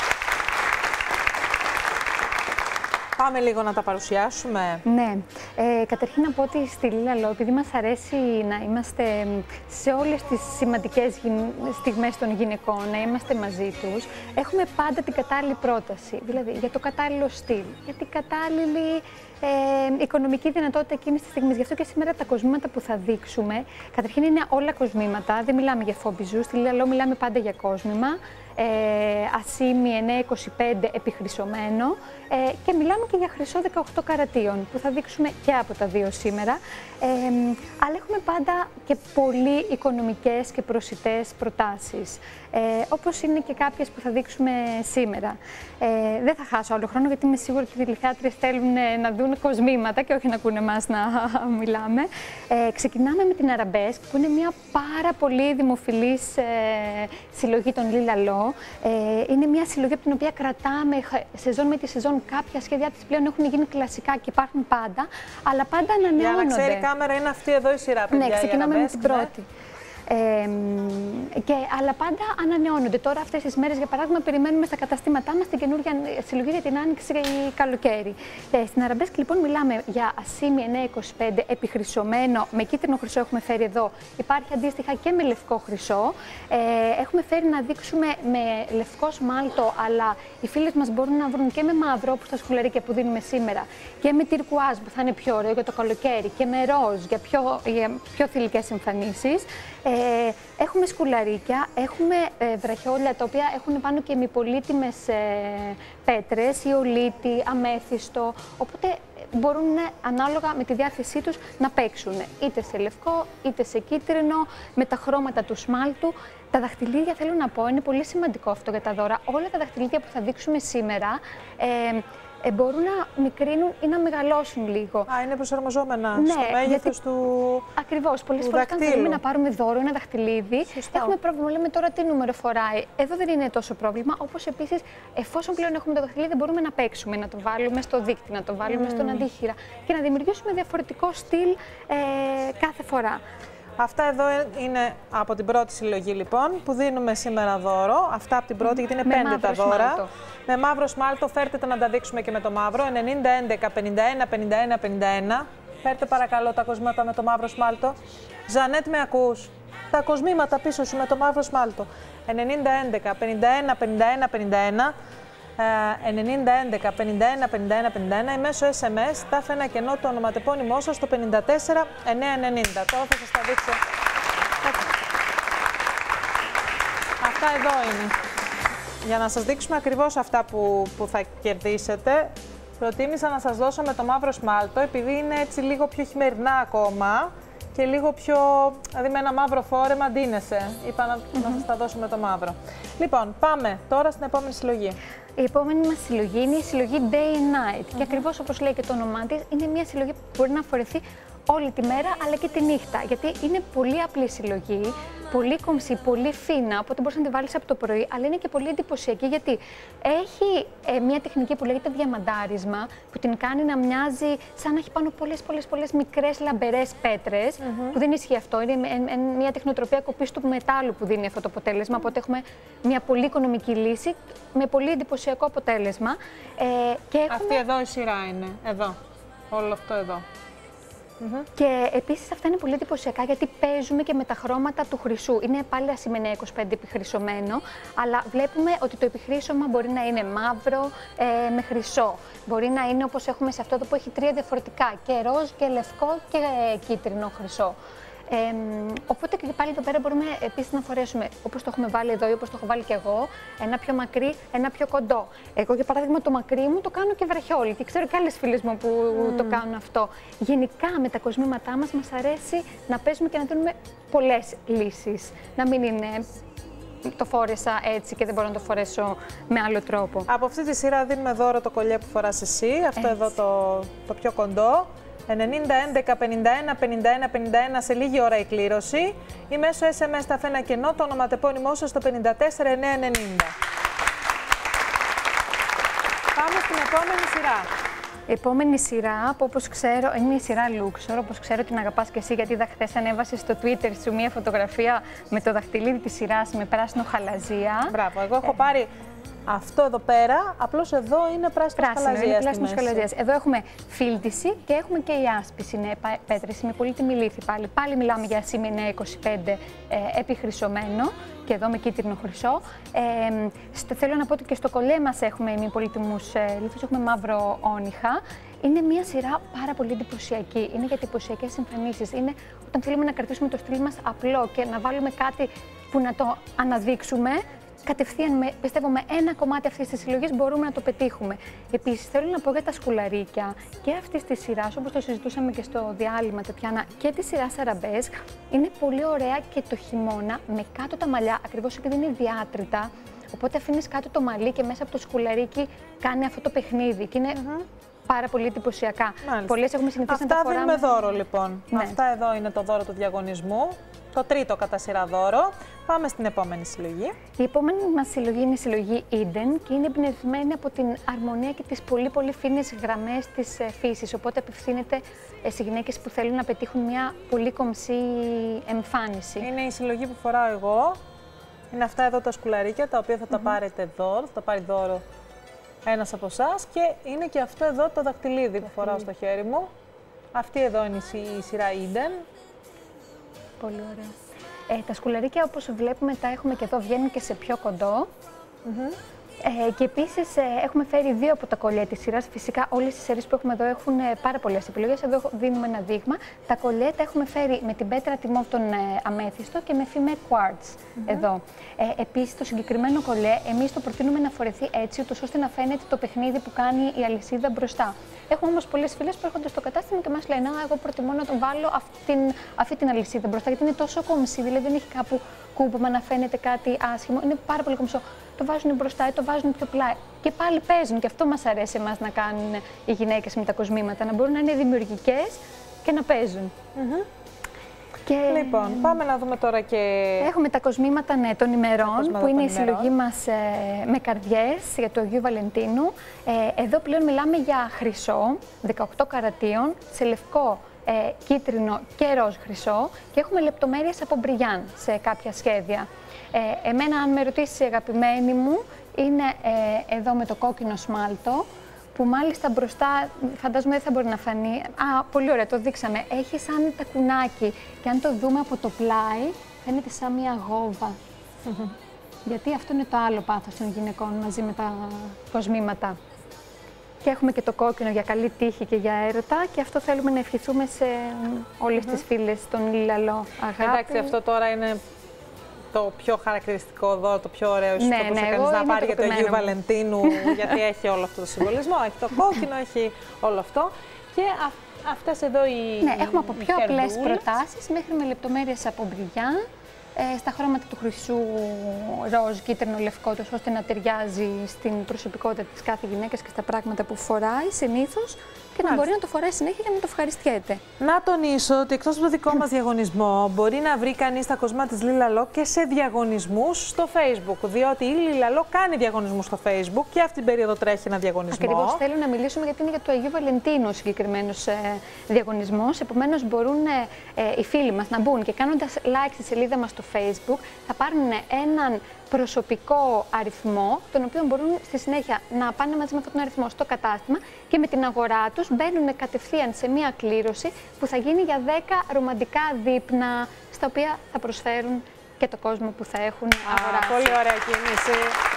Πάμε λίγο να τα παρουσιάσουμε. Ναι. Ε, καταρχήν να πω ότι στη Λίλα Λό, επειδή μας αρέσει να είμαστε σε όλες τις σημαντικές στιγμές των γυναικών, να είμαστε μαζί τους, έχουμε πάντα την κατάλληλη πρόταση. Δηλαδή για το κατάλληλο στυλ, για την κατάλληλη ε, οικονομική δυνατότητα εκείνης της στιγμής. Γι' αυτό και σήμερα τα κοσμήματα που θα δείξουμε, καταρχήν είναι όλα κοσμήματα, δεν μιλάμε για φόμπιζου. Στη Λίλα Λό μιλάμε πάντα για κόσμημα. Ε, ασήμι εννιά είκοσι πέντε επιχρυσωμένο ε, και μιλάμε και για χρυσό δεκαοκτώ καρατίων που θα δείξουμε και από τα δύο σήμερα, ε, αλλά έχουμε πάντα και πολύ οικονομικές και προσιτές προτάσεις, ε, όπως είναι και κάποιες που θα δείξουμε σήμερα. Ε, δεν θα χάσω άλλο χρόνο γιατί είμαι σίγουρη ότι οι τηλεθεάτριες θέλουν να δουν κοσμήματα και όχι να ακούνε εμάς να μιλάμε. Ε, ξεκινάμε με την Αραμπέσκ, που είναι μια πάρα πολύ δημοφιλής ε, συλλογή των Λίλα Λό. Ε, είναι μια συλλογή από την οποία κρατάμε σεζόν με τη σεζόν. Κάποια σχέδιά της πλέον έχουν γίνει κλασικά και υπάρχουν πάντα, αλλά πάντα ανανεώνονται. Για να ξέρει η κάμερα, είναι αυτή εδώ η σειρά, παιδιά. Ναι, ξεκινάμε με την πρώτη. Ε, και, αλλά πάντα ανανεώνονται. Τώρα, αυτές τις μέρες, για παράδειγμα, περιμένουμε στα καταστήματά μας την καινούργια συλλογή για την άνοιξη ή καλοκαίρι. Ε, στην Αραμπέσκ, λοιπόν, μιλάμε για ασήμι εννιά είκοσι πέντε επιχρυσωμένο, με κίτρινο χρυσό έχουμε φέρει εδώ. Υπάρχει αντίστοιχα και με λευκό χρυσό. Ε, έχουμε φέρει να δείξουμε με λευκό σμάλτο, αλλά οι φίλες μας μπορούν να βρουν και με μαύρο, όπως τα σκουλαρίκια που δίνουμε σήμερα, και με τυρκουάζ που θα είναι πιο ωραίο για το καλοκαίρι, και με ροζ για πιο, για πιο θηλυκές εμφανίσεις. Ε, έχουμε σκουλαρίκια, έχουμε ε, βραχιόλια τα οποία έχουν πάνω και μη-πολύτιμες ε, πέτρες, ιολίτη, αμέθιστο, οπότε μπορούν ανάλογα με τη διάθεσή τους να παίξουν είτε σε λευκό είτε σε κίτρινο, με τα χρώματα του σμάλτου. Τα δαχτυλίδια, θέλω να πω, είναι πολύ σημαντικό αυτό για τα δώρα. Όλα τα δαχτυλίδια που θα δείξουμε σήμερα ε, Ε, μπορούν να μικρύνουν ή να μεγαλώσουν λίγο. Α, είναι προσαρμοζόμενα ναι, στο μέγεθος γιατί... του Ακριβώς. Πολλές φορές όταν θέλουμε να πάρουμε δώρο, ένα δαχτυλίδι, Σωστό. έχουμε πρόβλημα. Λέμε τώρα τι νούμερο φοράει. Εδώ δεν είναι τόσο πρόβλημα. Όπως επίσης, εφόσον πλέον έχουμε το δαχτυλίδι, μπορούμε να παίξουμε, να το βάλουμε στο δίκτυο, να το βάλουμε mm. στον αντίχειρα και να δημιουργήσουμε διαφορετικό στυλ ε, κάθε φορά. Αυτά εδώ είναι από την πρώτη συλλογή, λοιπόν, που δίνουμε σήμερα δώρο. Αυτά από την πρώτη, γιατί είναι με πέντε τα δώρα. Σμάλτο. Με μαύρο σμάλτο, φέρτε τα να τα δείξουμε και με το μαύρο. ενενήντα έντεκα πενήντα ένα πενήντα ένα πενήντα ένα. Φέρτε παρακαλώ τα κοσμήματα με το μαύρο σμάλτο. Ζανέτ, με ακούς? Τα κοσμήματα πίσω σου με το μαύρο σμάλτο. ενενήντα έντεκα πενήντα ένα πενήντα ένα πενήντα ένα. ενενήντα έντεκα πενήντα ένα πενήντα ένα πενήντα ένα ή μέσω ες εμ ες, τάφε ένα κενό το ονοματεπώνυμό σας στο πενήντα τέσσερα εννιακόσια ενενήντα. Τώρα θα σας τα δείξω. Αυτά εδώ είναι. Για να σας δείξουμε ακριβώς αυτά που, που θα κερδίσετε, προτίμησα να σας δώσω με το μαύρο σμάλτο, επειδή είναι έτσι λίγο πιο χειμερινά ακόμα και λίγο πιο, δηλαδή με ένα μαύρο φόρεμα αντίνεσαι. Είπα να, mm-hmm. να σας τα δώσω με το μαύρο. Λοιπόν, πάμε τώρα στην επόμενη συλλογή. Η επόμενη μας συλλογή είναι η συλλογή Day and Night. Mm-hmm. Και ακριβώς όπως λέει και το όνομά της, είναι μια συλλογή που μπορεί να φορεθεί όλη τη μέρα αλλά και τη νύχτα. Γιατί είναι πολύ απλή συλλογή, πολύ κομψή, πολύ φίνα, οπότε μπορείς να τη βάλεις από το πρωί, αλλά είναι και πολύ εντυπωσιακή γιατί έχει ε, μια τεχνική που λέγεται διαμαντάρισμα, που την κάνει να μοιάζει σαν να έχει πάνω πολλές, πολλές, πολλές μικρές λαμπερές πέτρες, mm-hmm. που δεν ισχύει αυτό. Είναι ε, ε, μια τεχνοτροπία κοπής του μετάλλου που δίνει αυτό το αποτέλεσμα, οπότε έχουμε μια πολύ οικονομική λύση με πολύ εντυπωσιακό αποτέλεσμα. Ε, και έχουμε... Αυτή εδώ η σειρά είναι, εδώ, όλο αυτό εδώ. Mm-hmm. Και επίσης αυτά είναι πολύ εντυπωσιακά γιατί παίζουμε και με τα χρώματα του χρυσού. Είναι πάλι ασημενέα είκοσι πέντε επιχρυσωμένο, αλλά βλέπουμε ότι το επιχρήσωμα μπορεί να είναι μαύρο ε, με χρυσό. Μπορεί να είναι όπως έχουμε σε αυτό εδώ που έχει τρία διαφορετικά, και ροζ και λευκό και ε, κίτρινο χρυσό. Ε, οπότε και πάλι εδώ πέρα μπορούμε επίσης να φορέσουμε, όπως το έχουμε βάλει εδώ ή όπως το έχω βάλει και εγώ, ένα πιο μακρύ, ένα πιο κοντό. Εγώ για παράδειγμα το μακρύ μου το κάνω και βραχιόλι και ξέρω και άλλες φίλες μου που mm. το κάνουν αυτό. Γενικά με τα κοσμήματά μας μας αρέσει να παίζουμε και να δίνουμε πολλές λύσεις. Να μην είναι το φόρεσα έτσι και δεν μπορώ να το φορέσω με άλλο τρόπο. Από αυτή τη σειρά δίνουμε δώρο το κολλιέ που φοράς εσύ, αυτό έτσι. Εδώ το, το πιο κοντό. ενενήντα έντεκα πενήντα ένα πενήντα ένα πενήντα ένα σε λίγη ώρα η κλήρωση ή μέσω ες εμ ες στα φένα κενό το ονοματεπώνυμό σας στο πενήντα τέσσερα εννιακόσια ενενήντα. Πάμε στην επόμενη σειρά. Η επόμενη σειρά που όπως ξέρω είναι η σειρά Luxor, όπως ξέρω την αγαπάς και εσύ γιατί είδα χθες ανέβασες στο Twitter σου μια φωτογραφία με το δαχτυλίδι της σειράς με πράσινο χαλαζία. Μπράβο, εγώ έχω ε... πάρει αυτό εδώ πέρα, απλώς εδώ είναι πράσινο χαλαζίας. Πράσινο χαλαζίας. Εδώ έχουμε φίλτιση και έχουμε και η άσπιση, είναι πέτρεση με πολύτιμη λίθη πάλι. Πάλι μιλάμε για ασημενέα είκοσι πέντε ε, επιχρυσωμένο και εδώ με κίτρινο χρυσό. Ε, στε, θέλω να πω ότι και στο κολλέ μας έχουμε μη πολύτιμους ε, λίθους, έχουμε μαύρο όνυχα. Είναι μια σειρά πάρα πολύ εντυπωσιακή. Είναι για εντυπωσιακές εμφανίσεις. Είναι όταν θέλουμε να κρατήσουμε το στυλ μας απλό και να βάλουμε κάτι που να το αναδείξουμε. Κατευθείαν, με, πιστεύω, με ένα κομμάτι αυτής της συλλογής μπορούμε να το πετύχουμε. Επίσης, θέλω να πω για τα σκουλαρίκια και αυτής της σειράς, όπως το συζητούσαμε και στο διάλειμμα, Τετιάνα, και τη σειρά Arabesque, είναι πολύ ωραία και το χειμώνα με κάτω τα μαλλιά, ακριβώς επειδή είναι διάτρητα. Οπότε αφήνεις κάτω το μαλλί και μέσα από το σκουλαρίκι κάνει αυτό το παιχνίδι. Και είναι mm-hmm. πάρα πολύ εντυπωσιακά. Πολλές έχουμε συνηθίσει Αυτά να τα φοράμε. Αυτά δίνουμε δώρο, λοιπόν. Ναι. Αυτά εδώ είναι το δώρο του διαγωνισμού. Το τρίτο κατά σειρά δώρο. Πάμε στην επόμενη συλλογή. Η επόμενη μας συλλογή είναι η συλλογή Eden και είναι εμπνευσμένη από την αρμονία και τις πολύ πολύ φίνες γραμμές της φύσης. Οπότε απευθύνεται σε γυναίκες που θέλουν να πετύχουν μια πολύ κομψή εμφάνιση. Είναι η συλλογή που φοράω εγώ. Είναι αυτά εδώ τα σκουλαρίκια, τα οποία θα τα mm-hmm. πάρετε εδώ, θα τα πάρει δώρο ένας από εσάς. Και είναι και αυτό εδώ το δαχτυλίδι που φοράω στο χέρι μου. Αυτή εδώ είναι η σειρά Eden. Πολύ ωραία. Ε, τα σκουλαρίκια, όπως βλέπουμε, τα έχουμε και εδώ, βγαίνουν και σε πιο κοντό. Mm-hmm. Ε, και επίσης ε, έχουμε φέρει δύο από τα κολλιέ της σειράς. Φυσικά όλες οι σειρές που έχουμε εδώ έχουν ε, πάρα πολλές επιλογές. Εδώ δίνουμε ένα δείγμα. Τα κολλιέ τα έχουμε φέρει με την πέτρα τιμών των ε, αμέθιστο και με φημέ quartz mm-hmm. εδώ. Ε, επίσης το συγκεκριμένο κολλιέ εμείς το προτείνουμε να φορεθεί έτσι, ούτως ώστε να φαίνεται το παιχνίδι που κάνει η αλυσίδα μπροστά. Έχουμε όμως πολλές φίλες που έρχονται στο κατάστημα και μας λένε: Α, εγώ προτιμώ να τον βάλω αυτή την, αυτή την αλυσίδα μπροστά, γιατί είναι τόσο κομψή, δηλαδή δεν έχει κάπου κούμπομα να φαίνεται κάτι άσχημο. Είναι πάρα πολύ κομψό. Το βάζουν μπροστά ή το βάζουν πιο πλάι. Και πάλι παίζουν. Και αυτό μας αρέσει εμάς να κάνουν οι γυναίκες με τα κοσμήματα. Να μπορούν να είναι δημιουργικές και να παίζουν. Mm-hmm. Και... Λοιπόν, πάμε να δούμε τώρα και... Έχουμε τα κοσμήματα ναι, των ημερών, που είναι η συλλογή μας ε, με καρδιές για το Αγίου Βαλεντίνου. Ε, εδώ πλέον μιλάμε για χρυσό, δεκαοκτώ καρατίων, σε λευκό, ε, κίτρινο και ροζ χρυσό και έχουμε λεπτομέρειες από μπριγιάν σε κάποια σχέδια. Ε, εμένα, αν με ρωτήσει, αγαπημένη μου, είναι ε, εδώ με το κόκκινο σμάλτο, που μάλιστα μπροστά, φαντάζομαι δεν θα μπορεί να φανεί. Α, πολύ ωραία, το δείξαμε. Έχει σαν τακουνάκι και αν το δούμε από το πλάι, φαίνεται σαν μια γόβα. Mm-hmm. Γιατί αυτό είναι το άλλο πάθος των γυναικών μαζί με τα κοσμήματα. Και έχουμε και το κόκκινο για καλή τύχη και για έρωτα και αυτό θέλουμε να ευχηθούμε σε όλες mm-hmm. τις φίλες των Λιλαλό. Αγάπη. Εντάξει, αυτό τώρα είναι το πιο χαρακτηριστικό δώρο, το πιο ωραίο ίσως ναι, το ναι, κανείς να πάρει για το Αγίου Βαλεντίνου, γιατί έχει όλο αυτό το συμβολισμό, έχει το κόκκινο, έχει όλο αυτό. Και α, αυτές εδώ οι Ναι, έχουμε από πιο απλές προτάσεις μέχρι με λεπτομέρειες από μπριγιάν, ε, στα χρώματα του χρυσού, ροζ, κίτρινο, λευκό, τόσο ώστε να ταιριάζει στην προσωπικότητα της κάθε γυναίκας και στα πράγματα που φοράει συνήθως. Και και να μπορεί να το φοράει συνέχεια για να το ευχαριστιέται. Να τονίσω ότι εκτός από το δικό μας διαγωνισμό, μπορεί να βρει κανείς τα κοσμά της Λίλα Λο και σε διαγωνισμούς στο Facebook. Διότι η Λίλα Λο κάνει διαγωνισμούς στο Facebook και αυτή την περίοδο τρέχει ένα διαγωνισμό. Ακριβώς, θέλω να μιλήσουμε γιατί είναι για το Αγίου Βαλεντίνου ο συγκεκριμένος ε, διαγωνισμός. Επομένως, μπορούν ε, ε, οι φίλοι μας να μπουν και κάνοντας like στη σελίδα μας στο Facebook, θα πάρουν έναν προσωπικό αριθμό, τον οποίο μπορούν στη συνέχεια να πάνε μαζί με αυτόν τον αριθμό στο κατάστημα και με την αγορά τους μπαίνουν κατευθείαν σε μία κλήρωση που θα γίνει για δέκα ρομαντικά δείπνα, στα οποία θα προσφέρουν και το κόσμο που θα έχουν αγοράσει. Πολύ ωραία κίνηση.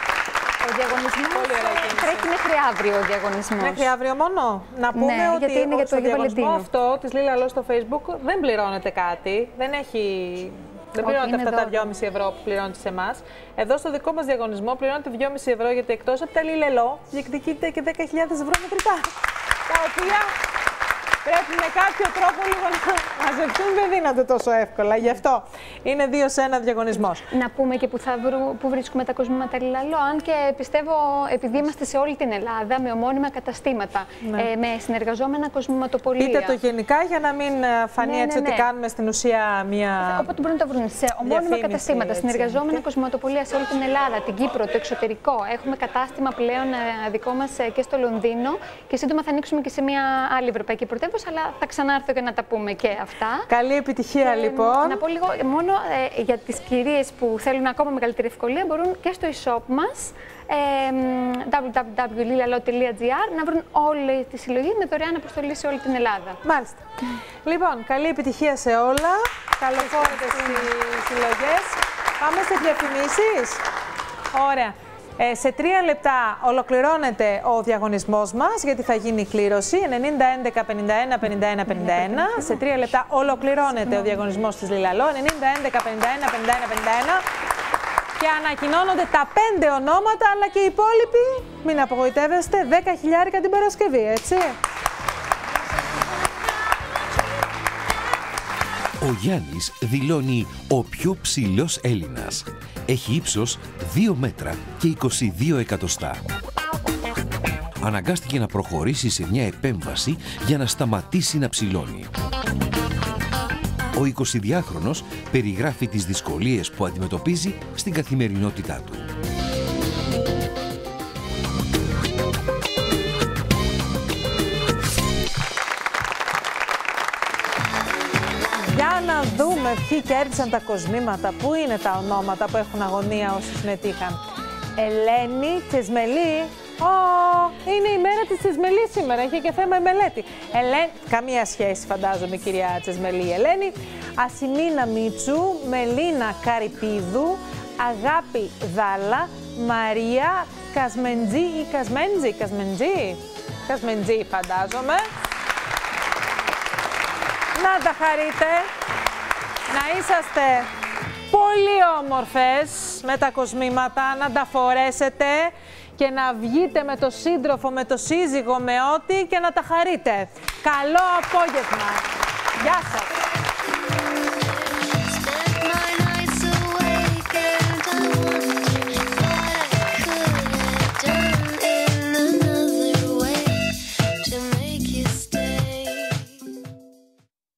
Ο διαγωνισμός τρέχει μέχρι αύριο ο διαγωνισμός. Μέχρι αύριο μόνο. Να πούμε ναι, ότι είναι για το στο διαγωνισμό αυτό της Λίλα Λο στο Facebook δεν πληρώνεται κάτι. Δεν έχει... Δεν πληρώνετε αυτά τα δυόμισι ευρώ που πληρώνετε σε εμάς. Εδώ στο δικό μας διαγωνισμό πληρώνετε δυόμισι ευρώ γιατί εκτός από τα Λίλα Λο διεκδικείτε και δέκα χιλιάδες ευρώ μετρητά. Τα οποία πρέπει με κάποιο τρόπο λίγο να μαζευτούν, δεν δίνονται τόσο εύκολα. Γι' αυτό είναι δύο σε ένα διαγωνισμός. Να πούμε και που, θα βρου, που βρίσκουμε τα κοσμήματα Λίλα Λο, αν και πιστεύω επειδή είμαστε σε όλη την Ελλάδα με ομώνυμα καταστήματα, ναι. ε, με συνεργαζόμενα κοσμηματοπολία. Πείτε το γενικά για να μην φανεί ναι, έτσι ναι, ναι. ότι κάνουμε στην ουσία μια. Οπότε μπορούν να το βρουν σε ομώνυμα καταστήματα, έτσι, συνεργαζόμενα και... κοσμηματοπολία σε όλη την Ελλάδα, την Κύπρο, το εξωτερικό. Έχουμε κατάστημα πλέον ε, δικό μας ε, και στο Λονδίνο και σύντομα θα ανοίξουμε και σε μια άλλη ευρωπαϊκή πρωτεύουσα. Αλλά θα ξανάρθω και να τα πούμε και αυτά. Καλή επιτυχία, και, λοιπόν. Να πω λίγο μόνο ε, για τις κυρίες που θέλουν ακόμα μεγαλύτερη ευκολία, μπορούν και στο e-shop μας ε, double-u double-u double-u τελεία lila lo τελεία gr να βρουν όλη τη συλλογή με δωρεάν αποστολή σε όλη την Ελλάδα. Μάλιστα. Λοιπόν, καλή επιτυχία σε όλα. Καλώς ήρθατε στις συλλογές. Πάμε σε διαφημίσεις. Ωραία. Ε, σε τρία λεπτά ολοκληρώνεται ο διαγωνισμός μας, γιατί θα γίνει η κλήρωση ενενήντα έντεκα πενήντα ένα πενήντα ένα πενήντα ένα. Σε τρία λεπτά ολοκληρώνεται ο διαγωνισμός της Λίλα Λο, ενενήντα έντεκα πενήντα ένα πενήντα ένα πενήντα ένα. Και ανακοινώνονται τα πέντε ονόματα, αλλά και οι υπόλοιποι, μην απογοητεύεστε, δέκα χιλιάρικα την Παρασκευή, έτσι. Ο Γιάννης δηλώνει ο πιο ψηλός Έλληνας. Έχει ύψος δύο μέτρα και είκοσι δύο εκατοστά. Αναγκάστηκε να προχωρήσει σε μια επέμβαση για να σταματήσει να ψηλώνει. Ο εικοσιδυάχρονος περιγράφει τις δυσκολίες που αντιμετωπίζει στην καθημερινότητά του. Για να δούμε ποιοι κέρδισαν τα κοσμήματα, πού είναι τα ονόματα που έχουν αγωνία όσοι συμμετείχαν. Ελένη Τσεσμελή. Oh, είναι η μέρα της Τσεσμελής σήμερα, είχε και θέμα η μελέτη. Ελέ... Καμία σχέση φαντάζομαι κυρία Τσεσμελή. Ελένη Ασημίνα Μίτσου, Μελίνα Καρυπίδου, Αγάπη Δάλα, Μαρία Κασμεντζή ή Κασμέντζη, Κασμεντζή, Κασμεντζή φαντάζομαι. Να τα χαρείτε, να είσαστε πολύ όμορφες με τα κοσμήματα, να τα φορέσετε και να βγείτε με το σύντροφο, με το σύζυγο, με ό,τι και να τα χαρείτε. Καλό απόγευμα. Γεια σας.